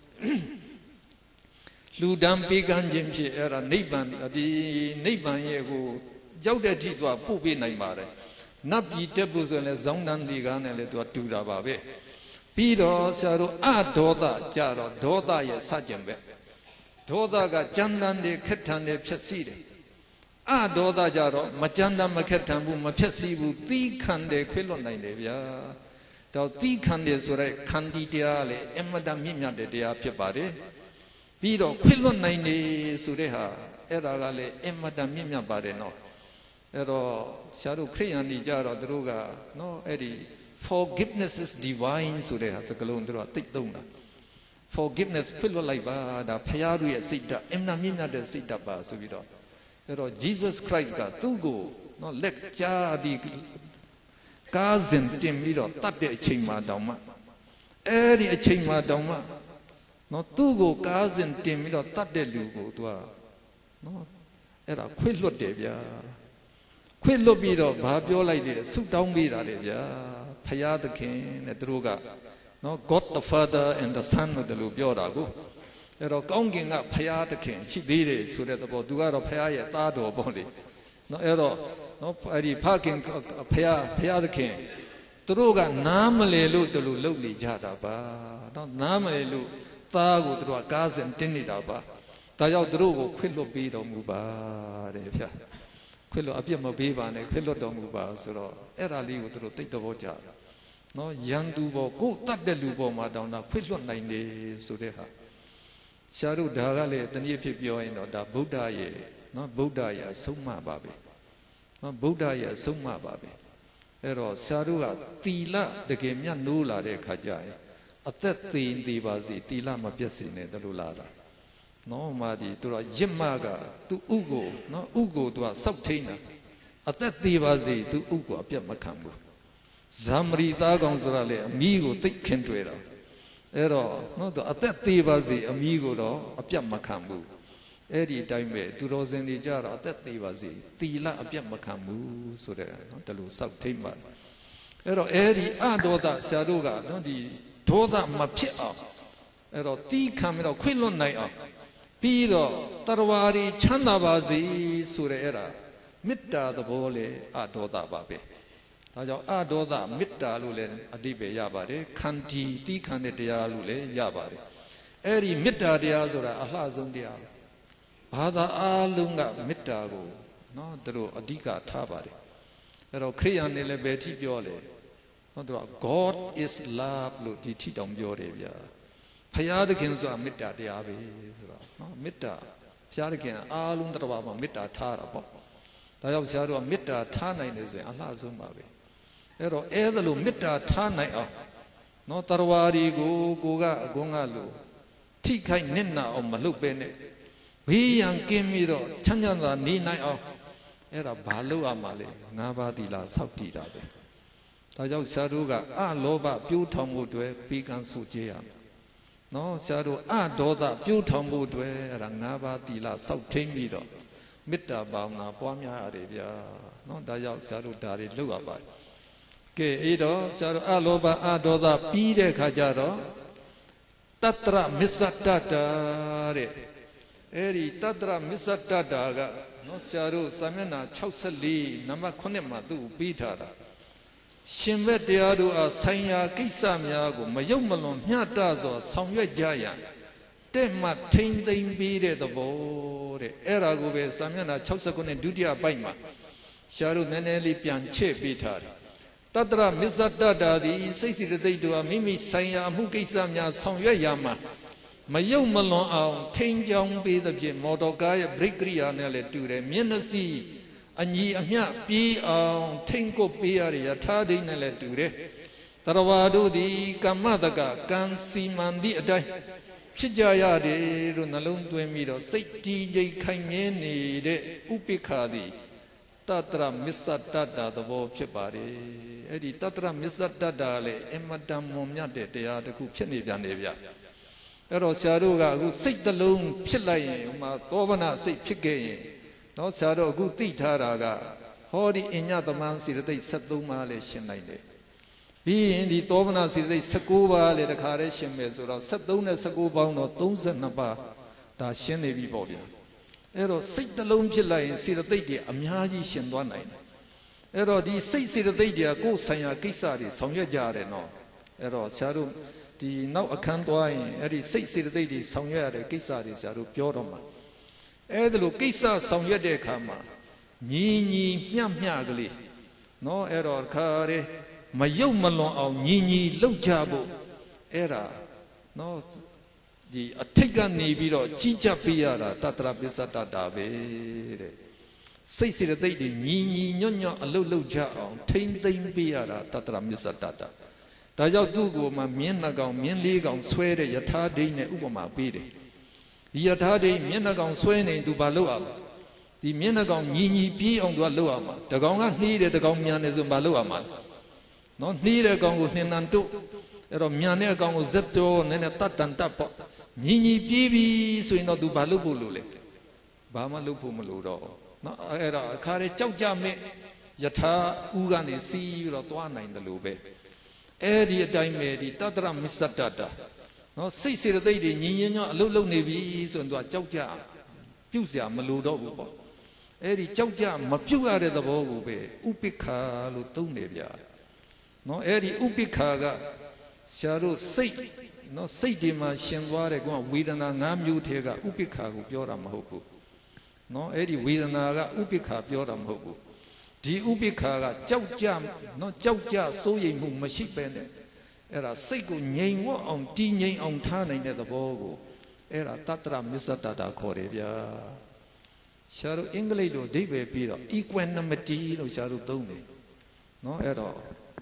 လူဒန်းပေးကမ်းခြင်းဖြစ်အဲ့ဒါနိဗ္ဗာန်ဒီနိဗ္ဗာန်ရဲ့ကိုရောက်တဲ့အထိသူကပို့ပေးနိုင်ပါတယ်နတ်ပြည်တက်ဖို့ဆိုရင်လည်းဇောင်းတန်းဒီကားနဲ့လည်းသူကတူတာပါပဲပြီးတော့ဆရာတို့အဒေါသကြတော့ဒေါသရဲ့စကြင်ပဲဒေါသကကြမ်းတမ်းတယ်ခက်ထန်တယ်ဖြက်စီးတယ်အဒေါသကြတော့မကြမ်းတမ်းမခက်ထန်ဘူးမဖြက်စီးဘူးသီးခံတယ်ခွေလွတ်နိုင်တယ်ဗျာတော့သီးခံတယ်ဆိုတဲ့ခန္တီတရားလေအမတန်မြင့်မြတ်တဲ့တရားဖြစ်ပါတယ်ပြီးတော့ခွေလွတ်နိုင်တယ်ဆိုတဲ့ဟာအဲ့ဒါကလည်းအမတန်မြင့်မြတ်ပါတယ်နော်အဲ့တော့ဆရာတို့ခရိယန်ကြီးကြတော့သူတို့ကနော်အဲ့ဒီforgiveness is divine ဆိုတဲ့ဟာစကားလုံးတို့ကသိသုံးတာ forgiveness ခွင့်လွှတ်လိုက်ပါဒါဖခင်တို့ရဲ့စိတ်ဓာတ်အမှန်မြင့်မြတ်တဲ့စိတ်ဓာတ်ပါဆိုပြီးတော့အဲ့တော့ Jesus Christ ကသူ့ကိုနော်လက်ကြားဒီကားစဉ်တင်ပြီးတော့တတ်တဲ့အချိန်မှတောင်မှအဲ့ဒီအချိန်မှတောင်မှနော်သူ့ကိုကားစဉ်တင်ပြီးတော့တတ်တဲ့လူကိုသူကနော်အဲ့ဒါခွင့်လွှတ်တယ်ဗျာခွင့်လွတ်ပြီးတော့ဘာပြောလိုက်တယ်ဆုတောင်းပေးတာလေဗျာဖရာသခင်နဲ့သူတို့ကနော် God the Father and the Son လို့ပြောတာကိုအဲ့တော့ကောင်းကင်ကဖရာသခင်ရှိသေးတယ်ဆိုတဲ့သဘောသူကတော့ဖရာရဲ့သားတော်ပေါ့လေနော်အဲ့တော့နော်အဲ့ဒီဖခင်ဖရာဖရာသခင်သူတို့ကနားမလဲလို့သူတို့လုပ်နေကြတာပါနော်နားမလဲလို့သားကိုသူတို့ကကားစဉ်တင်းနေတာပါဒါကြောင့်သူတို့ကိုခွင့်လွတ်ပေးတော်မူပါတယ်ဗျာခွင့်လွတ်အပြစ်မပေးပါနဲ့ခွင့်လွတ်တော်မူပါဆိုတော့အဲ့ဒါလေးကိုသူတို့သိတဲ့ဘောကြနော်ရန်သူဘောကိုတတ်တဲ့လူပေါ်မှာတောင်းတာခွင့်လွတ်နိုင်တယ်ဆိုတဲ့ဟာဆရာတို့ဒါကလည်းတနည်းဖြစ်ပြောရင်တော့ဒါဗုဒ္ဓရဲ့နော်ဗုဒ္ဓရဲ့အဆုံးအမပါပဲနော်ဗုဒ္ဓရဲ့အဆုံးအမပါပဲအဲ့တော့ဆရာတို့ကသီလတကယ်မြတ်နိုးလာတဲ့ခါကျရင်အသက်သေးသေးပါစေသီလမပြတ်စေနဲ့တလို့လာတာနော်မာဒီသူတော့ရစ်မကသူဥကိုနော်ဥကိုသူကစောက်ထိန်တာအသက်သေးပါစေသူဥကိုအပြတ်မခံဘူးဇာမရီသားကောင်ဆိုတာလေအမီးကိုသိပ်ခင်တွေ့တာအဲ့တော့နော်သူအသက်သေးပါစေအမီးကိုတော့အပြတ်မခံဘူးအဲ့ဒီအတိုင်းပဲသူတော်စင်တွေကြတော့အသက်သေးပါစေသီလအပြတ်မခံဘူးဆိုတဲ့နော်တလူစောက်ထိန်ပါအဲ့တော့အဲ့ဒီအဒေါသဆရာတို့ကနော်ဒီဒေါသမဖြစ်အောင်အဲ့တော့တီးခံပြီးတော့ခွင့်လွတ်နိုင်အောင်ပြီးတော့တရဝါရီချမ်းသာပါစေဆိုတဲ့အဲ့ဒါမေတ္တာသဘောလေအဒေါသပါပဲဒါကြောင့်အဒေါသမေတ္တာလို့လည်းအဓိပ္ပာယ်ရပါတယ်ခန္တီတီးခံတဲ့တရားလို့လည်းရပါတယ်အဲ့ဒီမေတ္တာတရားဆိုတာအလှဆုံးတရားဘာသာအလုံးကမေတ္တာကိုနော်သူတို့အဓိကထားပါတယ်အဲ့တော့ခရိယန်တွေလည်းဘယ်ထိပြောလဲနော်သူက God is love လို့ဒီထိတောင်ပြောတယ်ဗျာဖရာသခင်ဆိုတာမေတ္တာတရားပဲဆိုတော့နော်မေတ္တာဖရာသခင်အားလုံးတစ်ပါးမှာမေတ္တာထားတာပေါ့ဒါကြောင့်ဆရာတို့ကမေတ္တာထားနိုင်တယ်ဆိုရင်အလှဆုံးပါပဲအဲ့တော့အဲ့ဒါလို့မေတ္တာထားနိုင်အောင်နော်တရဝါဒီကိုကိုကအကုန်းကလို့ထိခိုက်နစ်နာအောင်မလုပ်ပဲနဲ့ဘေးရန်ကင်းပြီးတော့ချမ်းသာသာနေနိုင်အောင်အဲ့ဒါဘာလို့ရမှာလဲငါးပါးသီလစောင့်တည်တာပဲဒါကြောင့်ဆရာတို့ကအလောဘပြိုးထောင်မှုတွေပြီးကံစုကြရမယ်နော်ဆရာတို့အဒေါသပြိုးထောင်မှုတွေအဲ့ဒါငါးပါးသီလစောင့်ထိန်ပြီးတော့မေတ္တာဘာဝနာပွားများရတယ်ဗျာနော်ဒါကြောင့်ဆရာတို့ဒါတွေလုပ်ရပါတယ်ကဲအဲ့တော့ဆရာတို့အလောဘအဒေါသပြီးတဲ့ခါကျတော့တတ္တရမစ္ဆတတ္တာတဲ့အဲ့ဒီတတ္တရမစ္ဆတတ္တာကနော်ဆရာတို့စာမျက်နှာ၆၄နံပါတ်9မှာသူ့ကိုပြီးထားတာရှင်ဘက်တရားတို့အားဆိုင်ရာကိစ္စများကိုမယုတ်မလွန်မျှတစွာဆောင်ရွက်ကြရန်တဲ့မှထိမ့်သိမ့်ပြီးတဲ့သဘောတဲ့အဲ့ဒါကိုပဲစာမျက်နှာ၆၉ဒုတိယပိုင်းမှာရှားတို့နည်းနည်းလေးပြန်ချဲ့ပေးထားတယ်တတ္တရမစ္ဆတတ္တာသည်စိတ်စိတသိက်တို့အားမိမိဆိုင်ရာအမှုကိစ္စများဆောင်ရွက်ရမှာမယုတ်မလွန်အောင်ထိန်းချောင်းပေးသဖြင့်မော်တော်ကားရဲ့ဘရိတ်ကရိယာနဲ့လည်းတူတယ်မျက်နှာစီအညီအမျှပြေးအောင်ထိန်ကိုပေးရတဲ့ယထာဒိဋ္ဌိနဲ့လည်းတူတယ်တရဝါတို့သည်ကမ္မတကကံစီမံသည့်အတိုင်းဖြစ်ကြရတယ်လို့နှလုံးသွင်းပြီးတော့စိတ်တည်ကြည်ခိုင်မြဲနေတဲ့ဥပိ္ပခာသည်တတ္တရမစ္ဆတတ္တာသဘောဖြစ်ပါတယ်အဲ့ဒီတတ္တရမစ္ဆတတ္တာလည်းအမတန်မွန်မြတ်တဲ့တရားတစ်ခုဖြစ်နေပြန်တယ်ဗျအဲ့တော့ဆရာတို့ကအခုစိတ်တစ်လုံးဖြစ်လိုက်ရင်ဟိုမှာသောဗနာစိတ်ဖြစ်ခဲ့ရင်နော်ဆရာတို့အခုသိထားတာကဟောဒီအညတမန်စေတသိက်၁၃ပါးလည်းရှင်းလိုက်တယ်ပြီးရင်ဒီသောဗနာစေတသိက်၁၉ပါးလည်းတခါတည်းရှင်းမယ်ဆိုတော့၁၃နဲ့၁၉ပေါင်းတော့၃၂ပါးဒါရှင်းနေပြီပေါ့ဗျာအဲ့တော့စိတ်တစ်လုံးဖြစ်လိုက်ရင်စေတသိက်တွေအများကြီးရှင်းသွားနိုင်တယ်အဲ့တော့ဒီစိတ်စေတသိက်တွေကကိုယ်ဆိုင်ရာကိစ္စတွေဆောင်ရွက်ကြရတယ်နော်အဲ့တော့ဆရာတို့ဒီနောက်အခန်းသွားရင်အဲ့ဒီစိတ်စေတသိက်တွေဆောင်ရွက်ရတဲ့ကိစ္စတွေဆရာတို့ပြောတော့မှာအဲ့ဒါလိုကိစ္စဆောင်ရွက်တဲ့အခါမှာညီညီမျှမျှကလေးနော်အဲ့တော့ခါရဲမယုတ်မလွန်အောင်ညီညီလှုပ်ကြဖို့အဲ့ဒါနော်ဒီအထိတ်ကနေပြီးတော့ကြီးကြပ်ပေးရတာတတ္တရပစ္စတတ္တာပဲတဲ့စိတ်စေတသိက်တွေညီညီညွတ်ညွတ်အလုတ်လုတ်ကြအောင်ထိမ့်သိမ့်ပေးရတာတတ္တရမစ္စတတ္တာဒါကြောင့်သူ့ကိုမှမြင်းနှကောင်မြင်းလေးကောင်ဆွဲတဲ့ယထာဒိဋ္ဌိနဲ့ဥပမာပေးတယ်ဒီယထာဒိဋ္ဌိမျက်နှာကောင်ဆွဲနေသူဘာလုပ်အောင်ဒီမျက်နှာကောင်ညီညီပြေးအောင်သူကလုပ်အောင်မှာတကောင်ကနှီးတယ်တကောင်မြန်တယ်ဆိုဘာလုပ်အောင်မှာနော်နှီးတဲ့ကောင်ကိုနှင်းနှံတို့အဲ့တော့မြန်တဲ့အကောင်ကိုဇက်တော်နည်းနည်းတတ်တန်တတ်ပေါ့ညီညီပြေးပြီဆိုရင်တော့သူဘာလုပ်ဖို့လို့လဲဘာမှလုပ်ဖို့မလိုတော့နော်အဲ့တော့အခါရဲကြောက်ကြမဲ့ယထာဥကနေစီးပြီးတော့သွားနိုင်တယ်လို့ပဲအဲ့ဒီအတိုင်းပဲဒီတတ္တရမစ္ဆတတ္တာနော်စိတ်စေတသိက်တွေညီညွတ်ညွတ်အလုပ်လုပ်နေပြီဆိုရင်သူကကြောက်ကြပြုတ်เสียမလိုတော့ဘူးပေါ့အဲ့ဒီကြောက်ကြမပြုတ်ရတဲ့သဘောကိုပဲဥပိ္ပခာလို့သုံးနေဗျာနော်အဲ့ဒီဥပိ္ပခာကဆရာတို့စိတ်နော်စိတ်ဒီမှာရှင်သွားတယ်ကွာဝေဒနာ၅မျိုးထဲကဥပိ္ပခာကိုပြောတာမဟုတ်ဘူးနော်အဲ့ဒီဝေဒနာကဥပိ္ပခာပြောတာမဟုတ်ဘူးဒီဥပိ္ပခာကကြောက်ကြနော်ကြောက်ကြစိုးရိမ်မှုမရှိပဲနဲ့အဲ့ဒါစိတ်ကိုငြိမ်ဝတ်အောင်တည်ငြိမ်အောင်ထားနိုင်တဲ့သဘောကိုအဲ့ဒါတတ္တရမစ္ဆတတ္တာခေါ်တယ်ဗျာရှားတို့အင်္ဂလိပ်လိုအဓိပ္ပာယ်ပြီးတော့ equanimity လို့ရှားတို့သုံးတယ်နော်အဲ့တော့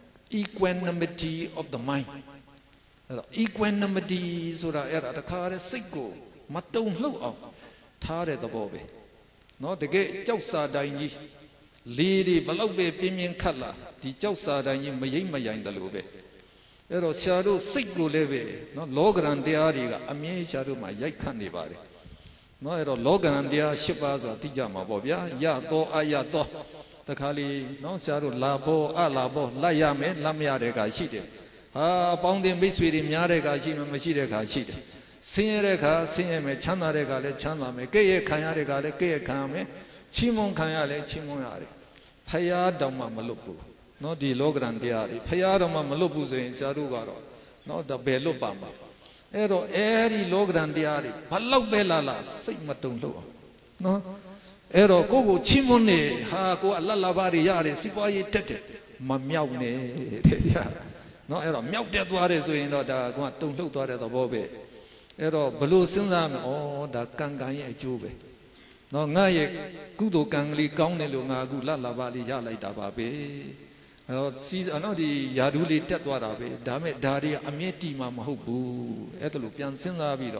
equanimity of the mind အဲ့တော့ equanimity ဆိုတာအဲ့ဒါတခါတည်းစိတ်ကိုမတုန်လှုပ်အောင်ထားတဲ့သဘောပဲနော်တကယ်ကြောက်စာတိုင်းကြီးလေတွေဘလောက်ပဲပြင်းပြင်းခတ်လာဒီကြောက်စာတိုင်းကြီးမရိမ့်မရိုင်တယ်လို့ပဲအဲ့တော့ရှားတို့စိတ်ကိုလည်းပဲနော်လောကရန်တရားတွေကအမြဲရှားတို့မှာရိုက်ခတ်နေပါတယ်နော်အဲ့တော့လောကရန်တရား၈ပါးဆိုတာသိကြမှာပေါ့ဗျာယသောအယသောတခါလေနော်ရှားတို့လာဘောအလာဘောလက်ရမယ်လက်မရတဲ့ခါရှိတယ်ဟာပေါင်းတင်မိတ်ဆွေတွေများတဲ့ခါရှိမှမရှိတဲ့ခါရှိတယ်ဆင်းရဲတဲ့ခါဆင်းရဲမယ်ချမ်းသာတဲ့ခါလည်းချမ်းသာမယ်ကဲ့ရဲ့ခံရတဲ့ခါလည်းကဲ့ရဲ့ခံရမယ်ချီးမွမ်းခံရလည်းချီးမွမ်းရတယ်ဖယားတောင်မှမလွတ်ဘူးနော်ဒီလောကရန်တရားတွေဖယားတော်မှမလွတ်ဘူးဆိုရင်ဆရာတို့ကတော့နော်ဒါဘယ်လွတ်ပါမှာအဲ့တော့အဲ့ဒီလောကရန်တရားတွေဘလောက်ပဲလာလာစိတ်မတုန်လှုပ်အောင်နော်အဲ့တော့ကိုကိုချီးမွမ်းနေဟာကိုအလတ်လာပါတွေရတယ်စီးပွားရေးတက်တယ်မမြောက်နဲ့တဲ့ဗျာနော်အဲ့တော့မြောက်တက်သွားတယ်ဆိုရင်တော့ဒါကတုန်လှုပ်သွားတဲ့သဘောပဲအဲ့တော့ဘလို့စဉ်းစားမယ်ဩဒါကံကံရဲ့အကျိုးပဲနော်ငါရဲ့ကုသိုလ်ကံကလေးကောင်းတယ်လို့ငါအခုလတ်လာပါလေးရလိုက်တာပါပဲအဲ့တော့စီးနော်ဒီယာဒူးလေးတက်သွားတာပဲဒါမဲ့ဒါတွေကအမြဲတည်မှာမဟုတ်ဘူးအဲ့ဒါလို့ပြန်စဉ်းစားပြီးတော့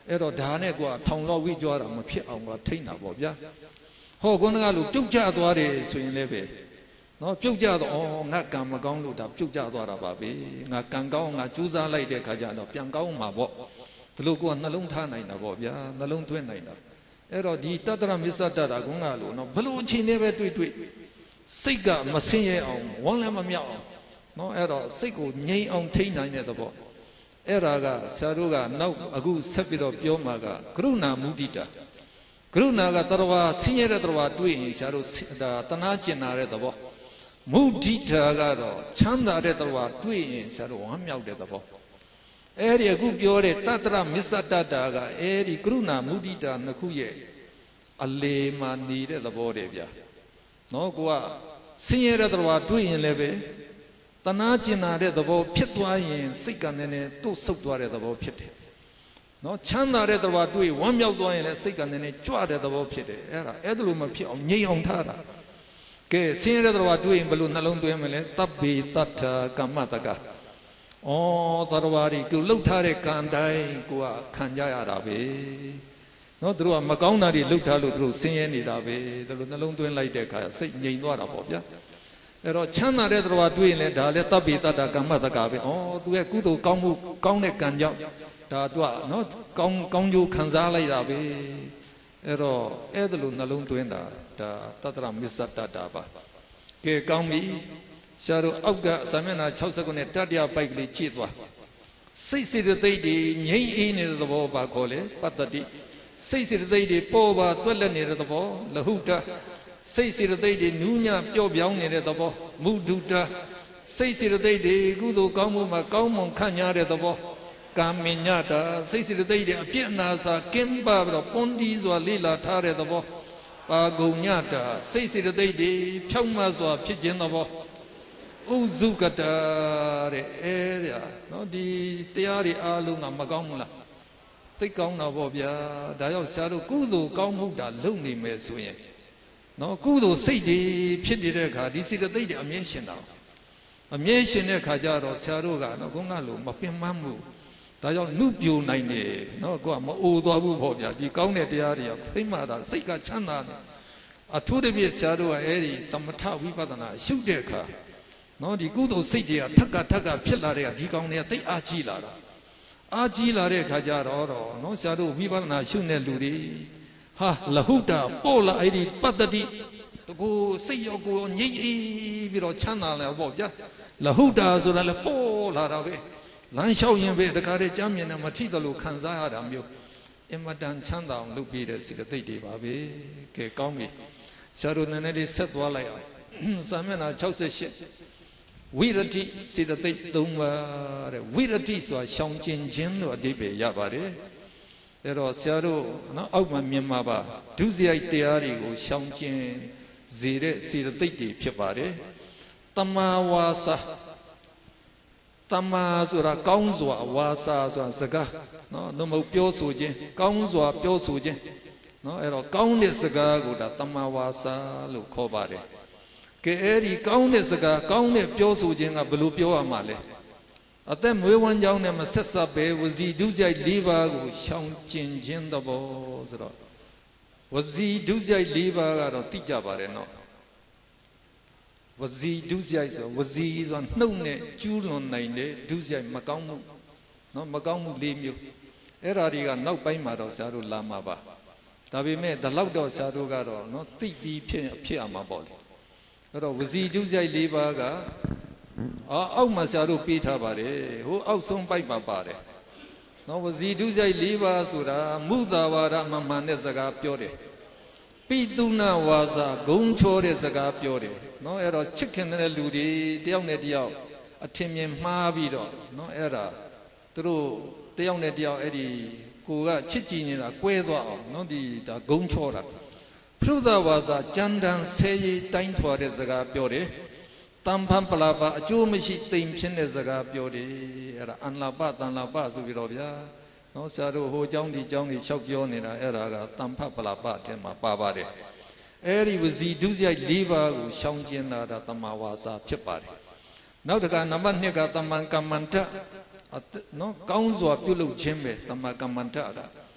အဲ့တော့ဒါနဲ့ကွာထောင်လောက်ဝိကြွားတာမဖြစ်အောင်ကထိန်းတာပေါ့ဗျာဟောခုနကလူပြုတ်ကျသွားတယ်ဆိုရင်လည်းပဲနော်ပြုတ်ကျတော့ဩငါကံမကောင်းလို့ဒါပြုတ်ကျသွားတာပါပဲငါကံကောင်းငါကြိုးစားလိုက်တဲ့ခါကျတော့ပြန်ကောင်းမှာပေါ့ဒီလိုကိုကနှလုံးထားနိုင်တာပေါ့ဗျာနှလုံးသွင်းနိုင်တာအဲ့တော့ဒီတတ္တရမစ္ဆတတာကုန်းကလို့နော်ဘလို့အချိန်နဲ့ပဲတွေ့တွေ့စိတ်ကမဆင်းရဲအောင်ဝမ်းလည်းမမြောက်အောင်နော်အဲ့တော့စိတ်ကိုငြိမ်အောင်ထိန်းနိုင်တဲ့သဘောအဲ့ဒါကဆရာတို့ကနောက်အခုဆက်ပြီးတော့ပြောမှာကကရုဏာမုဒိတာကရုဏာကတရဝဆင်းရဲတဲ့တရဝတွေ့ရင်ဆရာတို့ဒါတနာကျင်နာတဲ့သဘောမုဒိတာကတော့ချမ်းသာတဲ့တရဝတွေ့ရင်ဆရာတို့ဝမ်းမြောက်တဲ့သဘောအဲ့ဒီအခုပြောတဲ့တတ္တရမစ္ဆတတာကအဲ့ဒီကရုဏာမုဒိတာနှစ်ခုရဲ့အလေမှာနေတဲ့သဘောတည်းဗျာနော်ကိုကဆင်းရဲတဲ့တရဝတွေ့ရင်လည်းပဲတနာကျင်နာတဲ့သဘောဖြစ်သွားရင်စိတ်ကနည်းနည်းတို့ဆုတ်သွားတဲ့သဘောဖြစ်တယ်နော်ချမ်းသာတဲ့သဘောတွေ့ဝမ်းမြောက်သွားရင်လည်းစိတ်ကနည်းနည်းကြွတဲ့သဘောဖြစ်တယ်အဲ့ဒါအဲ့ဒါလိုမဖြစ်အောင်ငြိမ်အောင်ထားတာကဲဆင်းရဲတဲ့သဘောတွေ့ရင်ဘယ်လိုနှလုံးသွင်းမလဲတပ်ပေတတ္ထာကမ္မတကဩသရဝရီသူလှုပ်ထားတဲ့ကံတိုင်းကိုကခံကြရတာပဲနော်သူတို့ကမကောင်းတာတွေလှုပ်ထားလို့သူတို့ဆင်းရဲနေတာပဲဒါလိုနှလုံးသွင်းလိုက်တဲ့အခါစိတ်ငြိမ်သွားတာပေါ့ဗျာအဲ့တော့ချမ်းသာတဲ့သဘောတွေ့ရင်လည်းဒါလည်းတပ်ပေတတ္ထာကမ္မတကပဲဩသူရဲ့ကုသိုလ်ကောင်းမှုကောင်းတဲ့ကံကြောင့်ဒါသူကနော်ကောင်းကောင်းကျိုးခံစားလိုက်တာပဲအဲ့တော့အဲ့ဒါလိုနှလုံးသွင်းတာဒါတတ္တရမစ္ဆတတာပါကဲကောင်းပြီဆရာတို့အောက်ကစာမျက်နှာ၆၀ခုနဲ့တတိယပိုက်ကလေးကြည့်သွားစိတ်စေတသိက်တွေငြိမ့်အေးနေတဲ့သဘောပါခေါ်လေပတ္တတိစိတ်စေတသိက်တွေပေါ်ပါတွက်လက်နေတဲ့သဘောလဟုတစိတ်စေတသိက်တွေနူးညံ့ပျော့ပြောင်းနေတဲ့သဘောမုဒုတစိတ်စေတသိက်တွေကုသိုလ်ကောင်းမှုမှာကောင်းမွန်ခန့်ညားတဲ့သဘောကာမညတာစိတ်စေတသိက်တွေအပြည့်အနာစာကင်းပါပြီးတော့ပွန်တီးစွာလိလာထားတဲ့သဘောပါဂုံညတာစိတ်စေတသိက်တွေဖြောင့်မတ်စွာဖြစ်ခြင်းသဘောဥစုကတာတဲ့အဲ့ဒါနော်ဒီတရားတွေအားလုံးကမကောင်းဘူးလားသိကောင်းတာပေါ့ဗျာဒါကြောင့်ဆရာတို့ကုသိုလ်ကောင်းမှုတာလုပ်နေမယ်ဆိုရင်နော်ကုသိုလ်စိတ်တွေဖြစ်နေတဲ့အခါဒီစေတသိက်တွေအမြဲရှင်တာအမြဲရှင်တဲ့အခါကျတော့ဆရာတို့ကနော်ခုနကလိုမပင်မမှုဒါကြောင့်နုပြိုနိုင်တယ်နော်ကိုကမအိုသွားဘူးပေါ့ဗျာဒီကောင်းတဲ့တရားတွေကဖိမ့်မှတာစိတ်ကချမ်းသာတယ်အထူးသဖြင့်ဆရာတို့ကအဲ့ဒီသမထဝိပဿနာရှုတဲ့အခါနော်ဒီကုသိုလ်စိတ်တွေကထက်ကထက်ကဖြစ်လာတဲ့ဒီကောင်းတွေကတိတ်အားကြီးလာတာအားကြီးလာတဲ့အခါကျတော့နော်ဆရာတို့ဝိပဿနာရှုတဲ့လူတွေဟာလဟုတာပေါ်လာအဲ့ဒီပတ္တတိတကူစိတ်ရောကိုယ်ငြိမ့်အေးပြီးတော့ချမ်းသာလာပေါ့ဗျာလဟုတာဆိုတာလည်းပေါ်လာတာပဲလမ်းလျှောက်ရင်ပဲတခါတည်းကြမ်းမြင်နဲ့မထိသလိုခံစားရတာမျိုးအင်မတန်ချမ်းသာအောင်လုပ်ပြီးတဲ့စိတ်သိက်တွေပါပဲကဲကောင်းပြီဆရာတို့နည်းနည်းလေးဆက်သွားလိုက်အောင်စာမျက်နှာ၆၈ဝိရတိစေတသိက်၃ပါးတဲ့ဝိရတိဆိုတာရှောင်ကျင်ခြင်းလို့အဓိပ္ပာယ်ရပါတယ်အဲ့တော့ဆရာတို့နော်အောက်မှာမြင်မှာပါဒုစရိုက်တရားတွေကိုရှောင်ကျင်စေတဲ့စေတသိက်တွေဖြစ်ပါတယ်တမာဝါစာတမာဆိုတာကောင်းစွာဝါစာဆိုတာစကားနော်နှုတ်မပြောဆိုခြင်းကောင်းစွာပြောဆိုခြင်းနော်အဲ့တော့ကောင်းတဲ့စကားကိုဒါတမာဝါစာလို့ခေါ်ပါတယ်ကဲအဲ့ဒီကောင်းတဲ့စကားကောင်းတဲ့ပြောဆိုခြင်းကဘယ်လိုပြောရမှာလဲအသက်မွေးဝမ်းကြောင်းနဲ့မဆက်စပ်ပဲဝစီဒုစရိုက်၄ပါးကိုရှောင်ကျင်ခြင်းသဘောဆိုတော့ဝစီဒုစရိုက်၄ပါးကတော့သိကြပါတယ်နော်ဝစီဒုစရိုက်ဆိုဝစီဆိုနှုတ်နဲ့ကျူးလွန်နိုင်တဲ့ဒုစရိုက်မကောင်းမှုနော်မကောင်းမှု၄မျိုးအဲ့ဓာတွေကနောက်ပိုင်းမှာတော့ဆရာတို့လာမှာပါဒါပေမဲ့ဒီလောက်တော့ဆရာတို့ကတော့နော်သိပြီးဖြစ်ဖြစ်အောင်မှာပေါ့လေအဲ့တော့ဝစီဒုစရိုက်၄ပါးကအော်အောက်မှာဆရာတို့ပေးထားပါတယ်ဟိုအောက်ဆုံးပိုက်ပါပါတယ်နော်ဝစီဒုစရိုက်၄ပါးဆိုတာမုသာဝါဒမမှန်တဲ့စကားပြောတယ်ပိတုနာဝါစာဂုံချောတဲ့စကားပြောတယ်နော်အဲ့တော့ချစ်ခင်တဲ့လူတွေတယောက်နဲ့တယောက်အထင်မြင်မှားပြီးတော့နော်အဲ့ဒါသူတို့တယောက်နဲ့တယောက်အဲ့ဒီကိုကချစ်ကြည်နေတာကွဲသွားအောင်နော်ဒီဒါဂုံချောတာပရုသဝါစာကြမ်းတမ်းဆဲရီတိုင်းထွာတဲ့စကားပြောတယ်တမ္ပံပလာပအကျိုးမရှိတိမ်ဖြစ်တဲ့စကားပြောတယ်အဲ့ဒါအန္လာပတန်လာပဆိုပြီးတော့ဗျာနော်ဆရာတို့ဟိုเจ้าဒီเจ้าဒီလျှောက်ပြောနေတာအဲ့ဒါကတမ္ပပလာပအထက်မှာပါပါတယ်အဲ့ဒီဝစီဒုစရိုက်၄ပါးကိုရှောင်ကျင်လာတာတမ္မာဝါစာဖြစ်ပါတယ်နောက်တစ်ခါနံပါတ်၂ကတမ္မံကမ္မန္တနော်ကောင်းစွာပြုလုပ်ခြင်းပဲတမ္မာကမ္မန္တက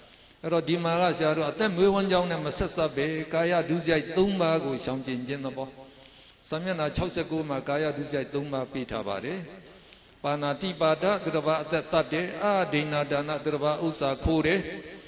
rồi đi mà ra xả rồi tại mười quan trọng này mà sát sát về cái ya du dạy tung ba của xong chuyện chuyện đó bao sao mà na sáu mươi mà cái ya du dạy tung ba bị thà bà đấy Panati pada terba tade adina dana terba usa khure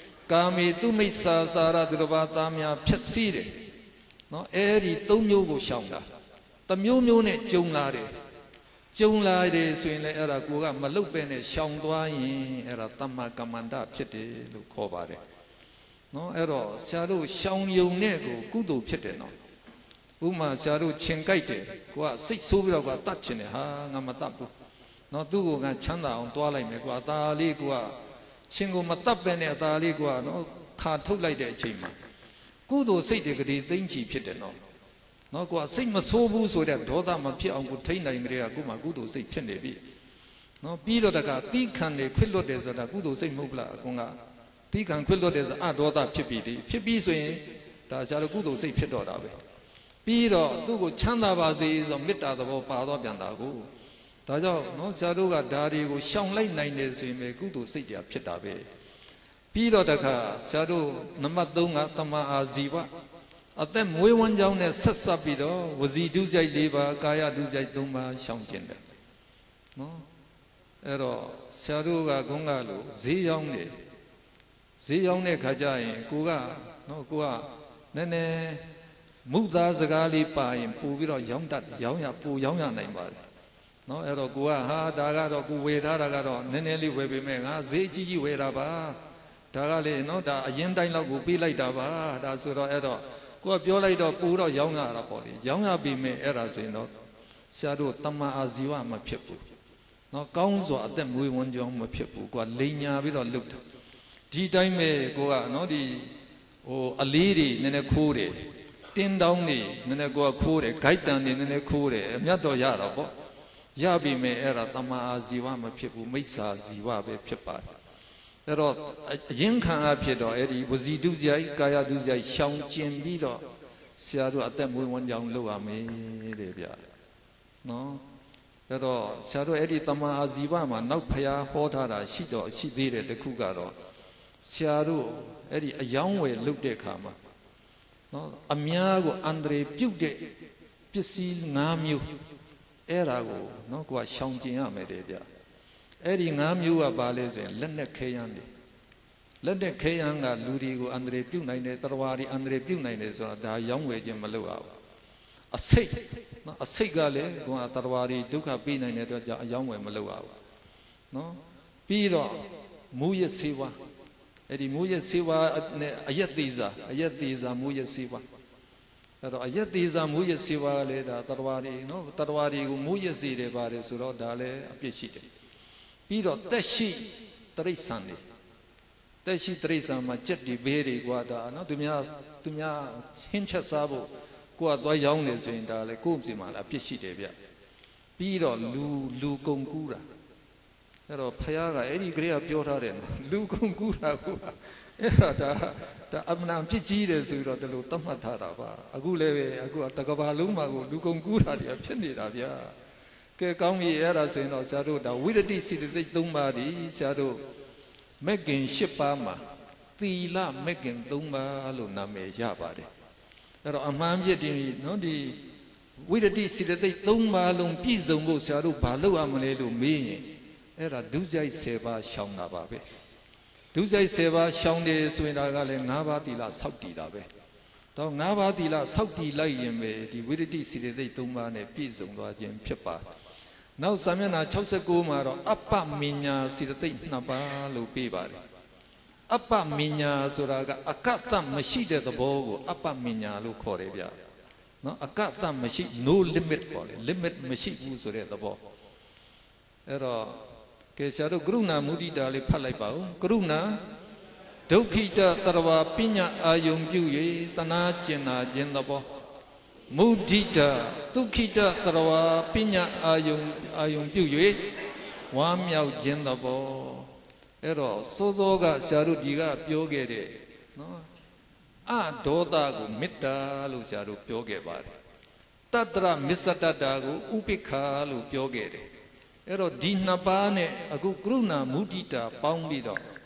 kami tu misa sara terba tamya phasi de no eri tôngမျိုးကိုရှောင်တာတမျိုးမျိုးနဲ့ကျုံလာတယ်ကျုံလာတယ်ဆိုရင်လည်းအဲ့ဒါကိုကမလုတ်ပဲနဲ့ရှောင်သွားရင်အဲ့ဒါတမ္မာကမ္မန္တဖြစ်တယ်လို့ခေါ်ပါတယ်နော်အဲ့တော့ဆရာတို့ရှောင်ယုံနဲ့ကိုကုသိုလ်ဖြစ်တယ်နော်ဥမာဆရာတို့ချင်းကြိုက်တယ်ကိုကစိတ်ဆိုးပြီးတော့ကတတ်ချင်တယ်ဟာငါမတတ်ဘူးနော်သူ့ကိုကချမ်းသာအောင်တွားလိုက်မယ်ကွာအသာလေးကိုကချင်းကိုမတတ်ပဲနဲ့အသာလေးကိုကနော်ခါထုတ်လိုက်တဲ့အချိန်မှာကုသိုလ်စိတ်တွေကလေးသိမ့်ချီဖြစ်တယ်နော်နော်ကွာစိတ်မဆိုးဘူးဆိုတဲ့ဒေါသမဖြစ်အောင်ကိုထိန်းနိုင်ကြတဲ့ကကိုမှကုသိုလ်စိတ်ဖြစ်နေပြီနော်ပြီးတော့တကသီးခံနေခွင့်လွတ်တယ်ဆိုတာကုသိုလ်စိတ်မဟုတ်လားအကုန်ကသီးခံခွင့်လွတ်တယ်ဆိုအဒေါသဖြစ်ပြီဒီဖြစ်ပြီးဆိုရင်ဒါဆရာတို့ကုသိုလ်စိတ်ဖြစ်တော့တာပဲပြီးတော့သူ့ကိုချမ်းသာပါစေဆိုမေတ္တာသဘောပါတော့ပြန်တာကိုဒါကြောင့်နော်ဆရာတို့ကဓာရီကိုရှောင်လိုက်နိုင်တယ်ဆိုရင်ပဲကုသိုလ်စိတ်တရားဖြစ်တာပဲပြီးတော့တခါဆရာတို့နံပါတ်သုံးကတမအာဇီဝအသက်မွေးဝမ်းကြောင်းနဲ့ဆက်ဆက်ပြီးတော့ဝစီဒုစရိုက်၄ပါးကာယဒုစရိုက်၃ပါးရှောင်ကျင်တယ်နော်အဲ့တော့ဆရာတို့ကခုံးကလို့ဈေးရောက်နေဈေးရောက်တဲ့ခါကျရင်ကိုကနော်ကိုကနည်းနည်းမုသားစကားလေးပါရင်ပို့ပြီးတော့ရောင်းတတ်ရောင်းရပို့ရောင်းရနိုင်ပါတယ်နော်အဲ့တော့ကိုကဟာဒါကတော့ကိုဝေထားတာကတော့နည်းနည်းလေးဝယ်ပေးမယ်ငါဈေးကြီးကြီးဝယ်တာပါဒါကလေနော်ဒါအရင်တိုင်းလောက်ကိုပေးလိုက်တာပါဒါဆိုတော့အဲ့တော့ကိုကပြောလိုက်တော့ပို့တော့ရောင်းရတာပေါ့လေရောင်းရပြီမဲ့အဲ့ဒါဆိုရင်တော့ဆရာတို့တမန်အာဇီဝမဖြစ်ဘူးနော်ကောင်းစွာအသက်မွေးဝမ်းကြောင်းမဖြစ်ဘူးကိုကလိန်ညာပြီးတော့လှုပ်တာဒီတိုင်းပဲကိုကနော်ဒီဟိုအလေးတွေနည်းနည်းခိုးတယ်တင်းတောင်းနေနည်းနည်းကိုကခိုးတယ်ဂိုက်တန်နေနည်းနည်းခိုးတယ်အမြတ်တော့ရတော့ပေါ့ရပြီမဲ့အဲ့ဒါတမန်အာဇီဝမဖြစ်ဘူးမိစ္ဆာဇီဝပဲဖြစ်ပါတယ်အဲ့တော့အရင်ခံအဖြစ်တော့အဲ့ဒီဝစီဒုစရိုက်ကာယဒုစရိုက်ရှောင်ကျင်ပြီးတော့ဆရာတို့အသက်မွေးဝမ်းကြောင်းလုပ်ရမယ်တဲ့ဗျာနော်အဲ့တော့ဆရာတို့အဲ့ဒီတမန်အာဇီဝမှာနောက်ဖျားဟောထားတာရှိတော့ရှိသေးတယ်တခုကတော့ဆရာတို့အဲ့ဒီအယောင်းဝယ်လုပ်တဲ့အခါမှာနော်အများကိုအန္တရာယ်ပြုတ်တဲ့ပစ္စည်း၅မျိုးအဲ့ဒါကိုနော်ကိုကရှောင်ကျင်ရမယ်တဲ့ဗျအဲ့ဒီ၅မျိုးကဘာလဲဆိုရင်လက်နဲ့ခဲယမ်းတယ်လက်နဲ့ခဲယမ်းကလူတွေကိုအန္တရာယ်ပြုတ်နိုင်တယ်တရဝါတွေအန္တရာယ်ပြုတ်နိုင်တယ်ဆိုတာဒါရောင်းဝယ်ခြင်းမလုပ်ရဘူးအစိတ်နော်အစိတ်ကလည်းကိုကတရဝါတွေဒုက္ခပေးနိုင်တဲ့အတွက်ကြောင့်အယောင်းဝယ်မလုပ်ရဘူးနော်ပြီးတော့မူရစေဝါအဲ့ဒီမူရစေဝါနဲ့အယက်သေးစာအယက်သေးစာမူရစေဝါအဲ့တော့အယက်သေးစာမူရစေဝါကလည်းဒါတရဝါတွေနော်တရဝါတွေကိုမူရစေတယ်ပါတယ်ဆိုတော့ဒါလည်းအပြစ်ရှိတယ်ပြီးတော့တက်ရှိတရိစ္ဆာန်တွေတက်ရှိတရိစ္ဆာန်မှာကြက်တွေဘေးတွေကွာဒါနော်သူများသူများဟင်းချက်စားဖို့ကိုကသွားရောင်းနေဆိုရင်ဒါလည်းကိုယ့်စီမှာလည်းအပြစ်ရှိတယ်ဗျပြီးတော့လူလူကုန်ကူးတာအဲ့တော့ဖယားကအဲ့ဒီကလေးကပြောထားတယ်လူကုန်ကူးတာကအဲ့ဒါဒါဒါအမှန်ပြစ်ကြီးတယ်ဆိုတော့ဒီလိုသတ်မှတ်ထားတာပါအခုလည်းပဲအခုတကဘာလုံးမှာကိုလူကုန်ကူးတာတွေဖြစ်နေတာဗျာကဲကောင်းပြီအဲ့ဒါဆိုရင်တော့ဆရာတို့ဒါဝိရတိစိတ္တိသုံးပါးဒီဆရာတို့မဂ်ကင်၈ပါးမှာသီလမဂ်ကင်၃ပါးလို့နာမည်ရပါတယ်အဲ့တော့အမှန်ပြည့်တင်နော်ဒီဝိရတိစိတ္တိ၃ပါးလုံးပြည့်စုံဖို့ဆရာတို့ဘာလုပ်ရမလဲလို့မေးရင်အဲ့ဒါဒုစရိုက်၁၀ပါးရှောင်တာပါပဲဒုစရိုက်၁၀ပါးရှောင်တယ်ဆိုရင်ဒါကလည်း၅ပါးသီလစောင့်တည်တာပဲတော့၅ပါးသီလစောင့်တည်လိုက်ရင်ပဲဒီဝိရတိစိတ္တိ၃ပါးနဲ့ပြည့်စုံသွားခြင်းဖြစ်ပါနောက်စာမျက်နှာ၆၉မှာတော့အပ္ပမညာစိတ္တိနှစ်ပါးလို့ပြပါတယ်အပ္ပမညာဆိုတာကအကတ္တမရှိတဲ့သဘောကိုအပ္ပမညာလို့ခေါ်တယ်ဗျနော်အကတ္တမရှိ no limit ပေါ့လေ limit မရှိဘူးဆိုတဲ့သဘောအဲ့တော့ကဲဆရာတို့ကရုဏာမုဒိတာလေးဖတ်လိုက်ပါဦးကရုဏာဒုက္ခိတတရဝပညာအာယုံပြု၍တနာကျင်နာခြင်းသဘောမုဒိတာဒုက္ခိတတရဝပညာအာယုံအာယုံပြု၍ဝမ်းမြောက်ခြင်းသဘောအဲ့တော့စိုးစိုးကဆရာတို့ဒီကပြောခဲ့တဲ့နော်အဒေါသကိုမေတ္တာလို့ဆရာတို့ပြောခဲ့ပါတယ်တတ္တရမစ္စတတ္တာကိုဥပိ္ပခာလို့ပြောခဲ့တယ်အဲ့တော့ဒီနှစ်ပါးနဲ့အခုကရုဏာမုဒိတာပေါင်းပြီးတော့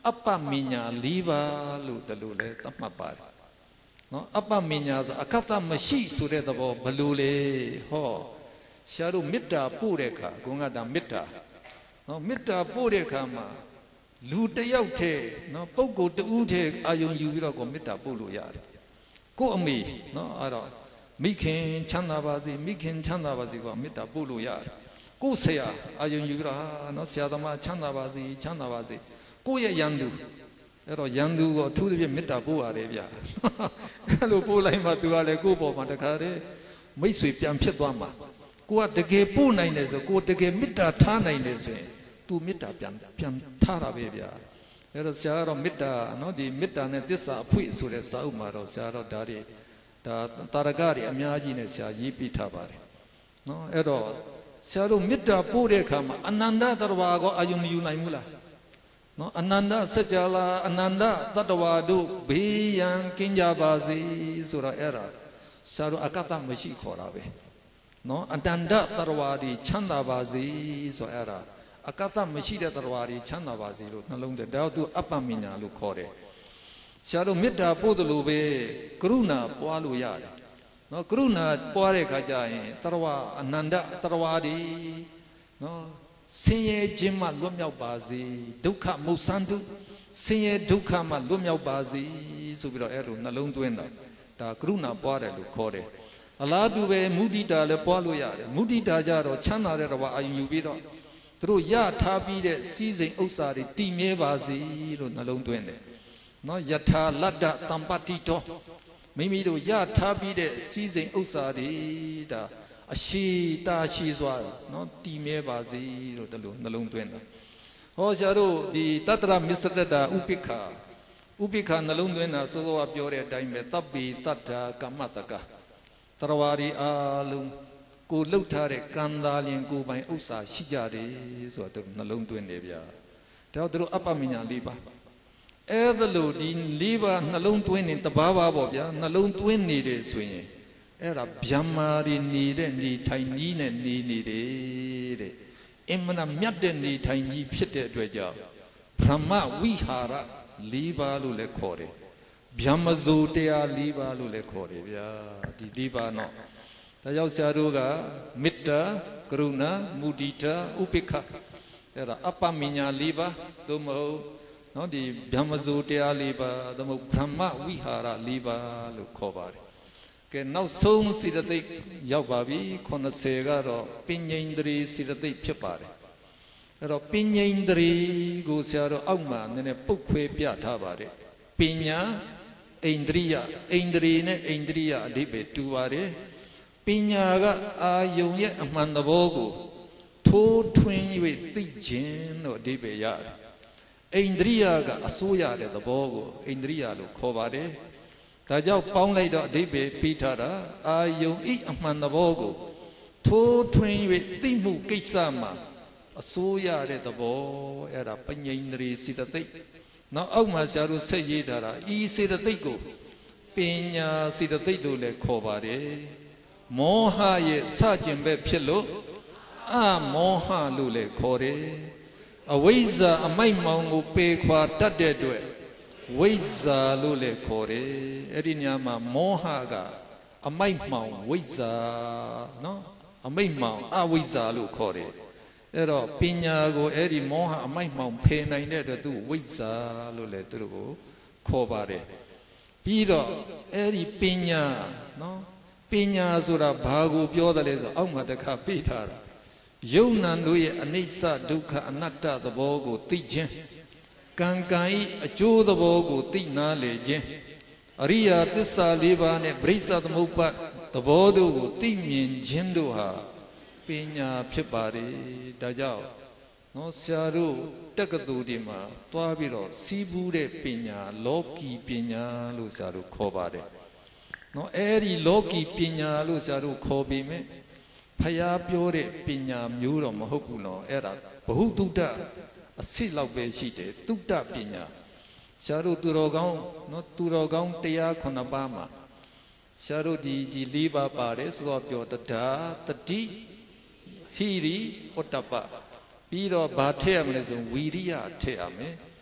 အပ္ပမညာ၄ပါးလို့တလို့လဲသတ်မှတ်ပါတယ်နော်အပ္ပမညာဆိုအကတ္တမရှိဆိုတဲ့သဘောဘလို့လဲဟောရှားတို့မေတ္တာပို့တဲ့အခါဂုဏ်ကတာမေတ္တာနော်မေတ္တာပို့တဲ့အခါမှာလူတယောက်တည်းနော်ပုဂ္ဂိုလ်တဦးတည်းအာယုံယူပြီးတော့ကိုမေတ္တာပို့လို့ရတယ်ကိုအမေနော်အဲ့တော့မိခင်ချမ်းသာပါစေမိခင်ချမ်းသာပါစေကမေတ္တာပို့လို့ရတယ်ကိုဆရာအာယုံယူပြီးတော့ဟာနော်ဆရာသမားချမ်းသာပါစေချမ်းသာပါစေကိုရဲ့ရန်သူအဲ့တော့ရန်သူကိုအထူးသဖြင့်မေတ္တာပို့ရတယ်ဗျအဲ့လိုပို့လိုက်မှသူကလည်းကိုယ့်ပေါ်မှာတခါတည်းမိတ်ဆွေပြန်ဖြစ်သွားမှာကိုကတကယ်ပို့နိုင်တယ်ဆိုကိုတကယ်မေတ္တာထားနိုင်တယ်ဆိုရင်သူမေတ္တာပြန်ပြန်ထားတာပဲဗျာအဲ့တော့ဆရာကတော့မေတ္တာနော်ဒီမေတ္တာနဲ့သစ္စာအဖွင့်ဆိုတဲ့စာအုပ်မှာတော့ဆရာတော့ဒါတွေဒါတာရကတွေအများကြီးနဲ့ဆရာရေးပြထားပါတယ်နော်အဲ့တော့ဆရာတို့မေတ္တာပို့တဲ့အခါမှာအနန္တတရဝါကိုအာယုံမယူနိုင်ဘူးလားနော်အနန္တစัจ जा လာအနန္တတတဝါတို့ဘေးရန်ကင်းကြပါစေဆိုတော့အဲ့ဒါဆရာတို့အကတ္တမရှိခေါ်တာပဲနော်အတန္တတရဝါဒီချမ်းသာပါစေဆိုအဲ့ဒါအကတ္တမရှိတဲ့တရဝါဒီချမ်းသာပါစေလို့နှလုံးထဲဒါတော့သူအပ္ပမညာလို့ခေါ်တယ်ဆရာတို့မေတ္တာပို့တယ်လို့ပဲကရုဏာပွားလို့ရတယ်နော်ကရုဏာပွားတဲ့အခါကျရင်တရဝါအနန္တတရဝါဒီနော်ဆင်းရဲခြင်းမှလွတ်မြောက်ပါစေဒုက္ခမုတ်ဆန်းတုဆင်းရဲဒုက္ခမှလွတ်မြောက်ပါစေဆိုပြီးတော့အဲ့လိုနှလုံးသွင်းတာဒါကရုဏာပွားတယ်လို့ခေါ်တယ်အလားတူပဲမုဒိတာလည်းပွားလို့ရတယ်မုဒိတာကြတော့ချမ်းသာတဲ့တဘာအာယုံယူပြီးတော့သူတို့ရထားပြီးတဲ့စီးစိမ်ဥစ္စာတွေတည်မြဲပါစေလို့နှလုံးသွင်းတယ်နော်ယထာလတ္တတမ္ပတိတောမိမိတို့ရထားပြီးတဲ့စီးစိမ်ဥစ္စာတွေဒါအရှိတာရှိစွာနော်တည်မြဲပါစေလို့တလို့နှလုံးသွင်းတာဟောဆရာတို့ဒီတတ္တရမစ္စတတာဥပိ္ပခာဥပိ္ပခာနှလုံးသွင်းတာစောစောကပြောတဲ့အတိုင်းပဲတပ်ပိတတ္တာကမ္မတကတရဝါဒီအားလုံးကိုလှုပ်ထားတဲ့ကံသားလျင်ကိုပိုင်ဥစ္စာရှိကြတယ်ဆိုတော့နှလုံးသွင်းနေဗျာဒါတော့သူတို့အပ္ပမညာ၄ပါးအဲ့ဒါလို့ဒီ၄ပါးနှလုံးသွင်းနေတဘာဘာပေါ့ဗျာနှလုံးသွင်းနေတယ်ဆိုရင်အဲ့ဒါဗျမ္မာတွေနေတဲ့နေထိုင်ကြီးနဲ့နေနေတယ်တဲ့အင်မနာမြတ်တဲ့နေထိုင်ကြီးဖြစ်တဲ့အတွက်ကြောင့်ဗြဟ္မဝိဟာရ၄ပါးလို့လည်းခေါ်တယ်ဗျမဇိုတရား၄ပါးလို့လည်းခေါ်တယ်ဗျာဒီ၄ပါးတော့ဒါကြောင့်ဆရာတို့ကမေတ္တာကရုဏာမုဒိတာဥပေက္ခအဲ့ဒါအပ္ပမညာ၄ပါးသို့မဟုတ်နော်ဒီဗျမဇိုတရား၄ပါးသို့မဟုတ်ဗြဟ္မဝိဟာရ၄ပါးလို့ခေါ်ပါတယ်ကဲနောက်ဆုံးစိတသိက်ရောက်ပါပြီခုနှစ်ဆယ်ကတော့ပဉ္ိန္ဒြေစိတသိက်ဖြစ်ပါတယ်အဲ့တော့ပဉ္ိန္ဒြေကိုဆရာတို့အောက်မှာနည်းနည်းပုတ်ခွဲပြထားပါတယ်ပညာဣန္ဒြိယဣန္ဒြေနဲ့ဣန္ဒြိယအဓိပ္ပာယ်တူပါတယ်ပညာကအာယုံရဲ့အမှန်သဘောကိုထိုးထွင်း၍သိခြင်းလို့အဓိပ္ပာယ်ရတယ်ဣန္ဒြိယကအစိုးရတဲ့သဘောကိုဣန္ဒြိယလို့ခေါ်ပါတယ်ဒါကြောင့်ပေါင်းလိုက်တော့အဓိပ္ပာယ်ပြီးထားတာအာယုံဤအမှန်သဘောကိုထိုးထွင်း၍သိမှုကိစ္စမှာအစိုးရတဲ့သဘောအဲ့ဒါပဉ္ိန္ဒြေစိတသိက်နောက်အောက်မှာဆရာတို့ဆက်ရေးထားတာဤစိတသိက်ကိုပညာစိတသိက်လို့လည်းခေါ်ပါတယ်မောဟရဲ့စကျင်ပဲဖြစ်လို့အမောဟလို့လည်းခေါ်တယ်အဝိဇ္ဇာအမိုက်မောင်ကိုပေခွာတတ်တဲ့အတွက်ဝိဇ္ဇာလို့လည်းခေါ်တယ်အဲ့ဒီညမှာမောဟကအမိုက်မောင်ဝိဇ္ဇာနော်အမိတ်မောင်အဝိဇ္ဇာလို့ခေါ်တယ်အဲ့တော့ပညာကိုအဲ့ဒီမောဟအမိုက်မောင်ဖယ်နိုင်တဲ့အတွက်သူဝိဇ္ဇာလို့လည်းသူတို့ကိုခေါ်ပါတယ်ပြီးတော့အဲ့ဒီပညာနော်ပညာဆိုတာဘာကိုပြောတယ်လဲဆိုအောက်မှာတစ်ခါပြထားတာယုံနံတို့ရဲ့အနိစ္စဒုက္ခအနတ္တသဘောကိုသိခြင်းကံကံဤအကျိုးသဘောကိုသိနာလေခြင်းအရိယာသစ္စာ၄ပါးနဲ့ပရိစ္ဆသမုပ္ပါသဘောတို့ကိုသိမြင်ခြင်းတို့ဟာပညာဖြစ်ပါတယ်ဒါကြောင့်နော်ဆရာတို့တက္ကသိုလ်ဒီမှာတွားပြီးတော့စီးပူးတဲ့ပညာလောကီပညာလို့ဆရာတို့ခေါ်ပါတယ်နော်အဲ့ဒီလောကီပညာလို့ဆရာတို့ခေါ်ပြီးမြဲဖယားပြောတဲ့ပညာမျိုးတော့မဟုတ်ဘူးနော်အဲ့ဒါဘဟုတုတ္တအစစ်လောက်ပဲရှိတယ်တုတ္တပညာဆရာတို့သူတော်ကောင်းနော်သူတော်ကောင်းတရားခုနှစ်ပါးမှာဆရာတို့ဒီဒီ၄ပါးပါတယ်ဆိုတော့ပြောတဒါတတိဟိရိဩတ္တပပြီးတော့ဗာထည့်ရမလဲဆိုဝီရိယထည့်ရမယ်ဒ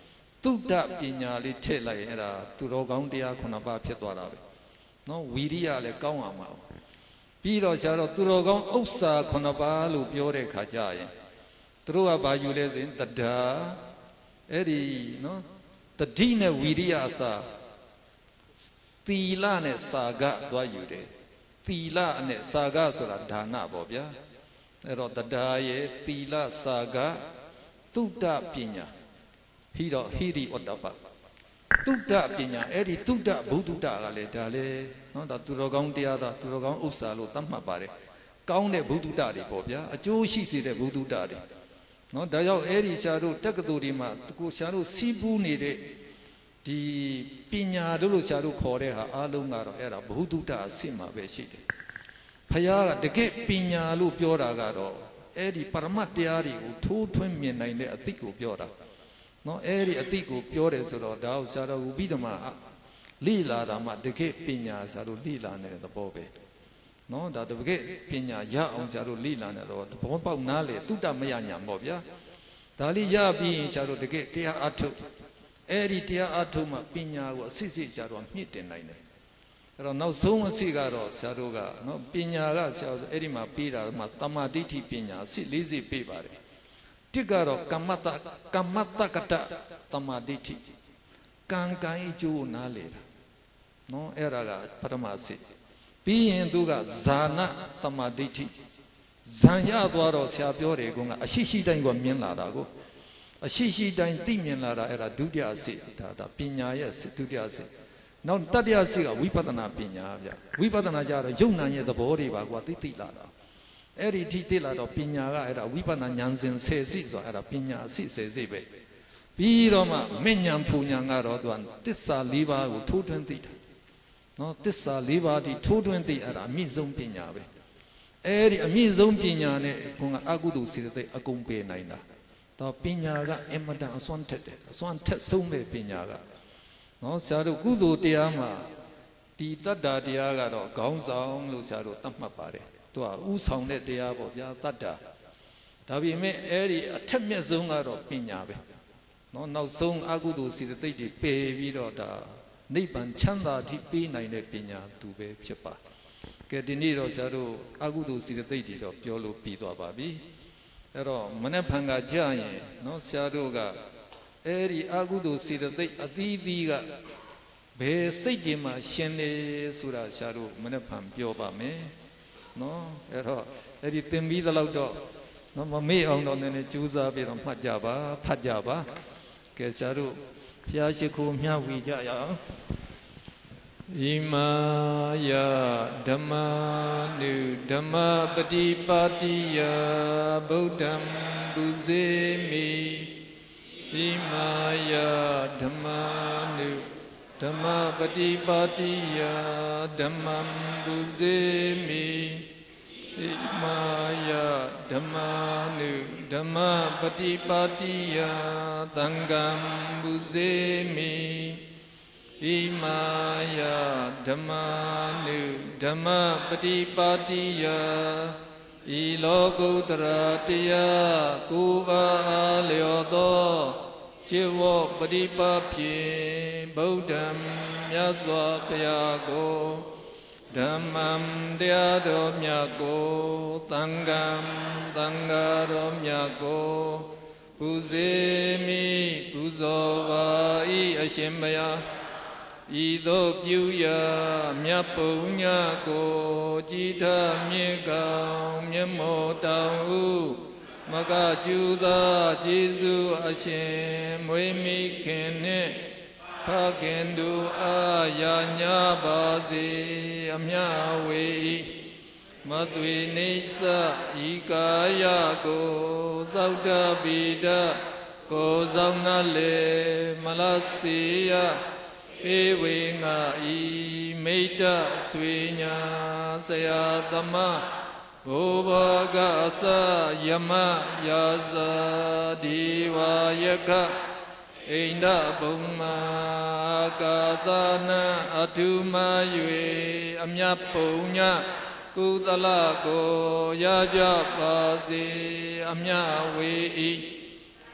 တုဒ္ဒပညာလေးထည့်လိုက်ရင်အဲ့ဒါသူတော်ကောင်းတရားခုနှစ်ပါးဖြစ်သွားတာပဲနော်ဝီရိယလည်းကောင်းအောင်ပါပြီးတော့ဆရာတော်သူတော်ကောင်းဥစ္စာခုနှစ်ပါးလို့ပြောတဲ့ခါကျရင်သူတို့ကဘာယူလဲဆိုရင်တဒ္ဒါအဲ့ဒီနော်တတိနဲ့ဝီရိယအစာသီလနဲ့စာကသွားယူတယ်သီလနဲ့စာကဆိုတာဒါနပေါ့ဗျာအဲ့တော့တဒ္ဒါရဲ့သီလစာကသုဒ္ဓပညာဟိတော့ဟိရိဝတ္တပသုဒ္ဓပညာအဲ့ဒီသုဒ္ဓဘုဒ္ဓကလည်းဒါလေနော်ဒါသူတော်ကောင်းတရားသာသူတော်ကောင်းဥစ္စာလို့သတ်မှတ်ပါတယ်ကောင်းတဲ့ဘုဒ္ဓတွေပေါ့ဗျာအကျိုးရှိစေတဲ့ဘုဒ္ဓတွေနော်ဒါကြောင့်အဲ့ဒီဆရာတို့တက္ကသိုလ်ဒီမှာကိုဆရာတို့စီးပူးနေတဲ့ဒီပညာတို့လို့ဆရာတို့ခေါ်တဲ့ဟာအားလုံးကတော့အဲ့ဒါဘုဒ္ဓအစစ်မှာပဲရှိတယ်ဖယားကတကယ်ပညာလို့ပြောတာကတော့အဲ့ဒီပရမတ်တရားတွေကိုထိုးထွင်းမြင်နိုင်တဲ့အသိကိုပြောတာနော်အဲ့ဒီအသိကိုပြောတယ်ဆိုတော့ဒါကိုဆရာတော်ဝိပိဓမ္မာလိလာတာမှတကယ်ပညာဆရာတို့လိလာနေတဲ့သဘောပဲနော်ဒါတကယ်ပညာရအောင်ဆရာတို့လိလာနေတော့သဘောပေါက်နားလေတုတ္တမယညာပေါ့ဗျာဒါလေးရပြီးရင်ဆရာတို့တကယ်တရားအထုတ်အဲ့ဒီတရားအထုတ်မှပညာကိုအစစ်စစ်ဆရာတို့မြင့်တင်နိုင်တယ်အဲ့တော့နောက်ဆုံးအစစ်ကတော့ဆရာတို့ကနော်ပညာကဆရာတို့အဲ့ဒီမှာပြီးတာမှတမာဒိဋ္ဌိပညာအစစ်လေးစစ်ပြီးပါတယ်တစ်ကတော့ကမ္မတကမ္မတကတတမာဒိဋ္ဌိကံကံအကျိုးနားလေတာနော်အဲ့ဒါကပထမအစစ်ပြီးရင်သူကဇာနာတမာဒိဋ္ဌိဇံရသွားတော့ဆရာပြောတယ်ကအရှိရှိတိုင်းကမြင်လာတာကိုအရှိရှိတိုင်းသိမြင်လာတာအဲ့ဒါဒုတိယအစစ်ဒါဒါပညာရဲ့ဒုတိယအစစ်နောက်တတိယအစစ်ကဝိပဿနာပညာဗျဝိပဿနာကြတော့ယုံနာရဲ့သဘောတွေပါကွာသိသိလာတာအဲ့ဒီထိသိလာတော့ပညာကအဲ့ဒါဝိပဿနာဉာဏ်စဉ်ဆယ်စစ်ဆိုအဲ့ဒါပညာအစစ်ဆယ်စစ်ပဲပြီးတော့မှမဉ္ဇဉ်ဖူဉဏ်ကတော့သူကသစ္စာ၄ပါးကိုထိုးထွင်းသိတာနော်သစ္စာ၄ပါးဒီထိုးထွင်းသိအဲ့ဒါအမြင့်ဆုံးပညာပဲအဲ့ဒီအမြင့်ဆုံးပညာနဲ့ကိုကအကုသိုလ်စေတသိက်အကုန်ပယ်နိုင်တာတော့ပညာကအင်မတန်အစွမ်းထက်တယ်အစွမ်းထက်ဆုံးပဲပညာကနော်ဆရာတို့ကုသိုလ်တရားမှာဒီတတ္တာတရားကတော့ခေါင်းဆောင်လို့ဆရာတို့သတ်မှတ်ပါတယ်သူကဥဆောင်တဲ့တရားပေါ့ဗျာတတ္တာဒါပေမဲ့အဲ့ဒီအထက်မြတ်ဆုံးကတော့ပညာပဲနော်နောက်ဆုံးအကုသိုလ်စေတသိက်တွေပယ်ပြီးတော့ဒါနိဗ္ဗာန်ချမ်းသာထိပေးနိုင်တဲ့ပညာသူပဲဖြစ်ပါကဲဒီနေ့တော့ဆရာတို့အကုသိုလ်စေတသိက်တွေတော့ပြောလို့ပြီးသွားပါပြီအဲ့တော့မနေ့ဖန်ကကြာရင်နော်ဆရာတို့ကအဲ့ဒီအကုသိုလ်စေတသိက်အသီးသီးကဘယ်စိတ်တွေမှာရှင်နေဆိုတာဆရာတို့မနေ့ဖန်ပြောပါမယ်နော်အဲ့တော့အဲ့ဒီသင်ပြီးသလောက်တော့နော်မမေ့အောင်တော့နည်းနည်းကြိုးစားပြီးတော့မှတ်ကြပါဖတ်ကြပါကဲဆရာတို့ဘုရားရှိခိုးမြတ်ဝီကြရအောင်ဣမာယဓမ္မာနုဓမ္မပฏิပါတိယဗုဒ္ဓံပူဇေမိဣမာယဓမ္မာနုဓမ္မပฏิပါတိယဓမ္မံပူဇေမိဣမာယဓမ္မာနုဓမ္မပฏิပါတိယသံဃံပူဇေမိဣမာယဓမ္မာနုဓမ္မပฏิပါတိယဤလောကုတ္တရာတရားကိုယ်အားလျော်သောจิวปฏิปัพเพဗုဒ္ဓံမြတ်စွာဘုရားကိုဓမ္မံတရားတော်မြတ်ကိုသံဃံသံဃာတော်မြတ်ကိုပူဇေမိပူဇော်ပါ၏အရှင်ဘုရားဤသို့ပြုရာမြတ်ပုညကိုကြည်ထမြင့်ကောင်းမြတ်မောတောင်ဟုမကကျူသာကျေးဇူးအရှင်မွေးမိခင်နှင့်ဖခင်တို့အားယာညာပါစေအမြဝေ၏မသွေနေသဤကာယကိုသောတပိဒကိုဆောင်နာလေမလစီယဧဝေငါဤမိတ္တဆွေညာဆရာသမဘုဘကသယမယာဇာဒီဝါယကဣန္ဒဘုံမာကာသနာအထုမ၍အမြတ်ပုံညကုသလကိုရကြပါစေအမြဝေဤ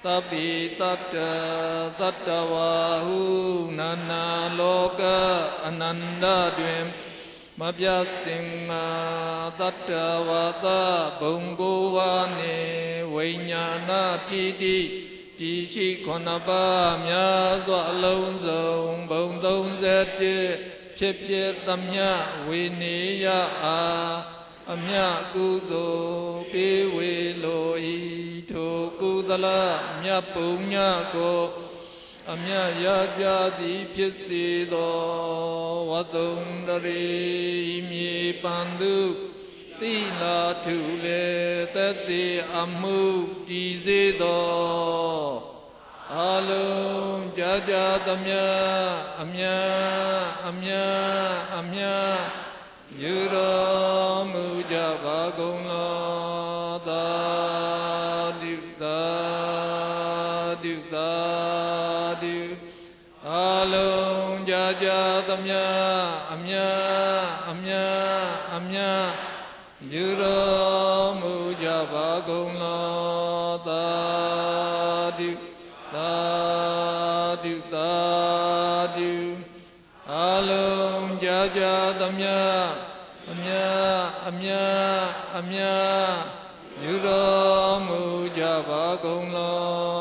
ตัพพิตัตตะตัตตวาหุนานาโลกะอนันดาတွင်မပြတ်စင်ငါတတ္တဝါသဘုံကိုဝါနှင့်ဝိညာဏတိတိတည်ရှိခုနှစ်ပါးများစွာအလုံးစုံဘုံသုံးဆယ်တစ်ဖြစ်ဖြစ်သမျှဝိနေယအားအမြကုသိုလ်ပေးဝေလို၏ထိုကုသလမြတ်ပုံညကိုအမြတ်ရကြသည်ဖြစ်စေသောဝတ္တုံတရေမြေပန္တုတိလာထုလေတတိအမှုတည်စေသောအလုံးကြာကြာသမျှအမြတ်အမြတ်အမြတ်ယူတော်မူကြပါကုန်လောသာဓုသာဓုသာဓုအလုံးကြာကြာသမျှအမြတ်အမြတ်အမြတ်ယူတော်မူကြပါကုန်လောသာဓုသာဓုသာဓုအလုံးကြာကြာသမျှအမြတ်အမြတ်အမြတ်ယူတော်မူကြပါကုန်လော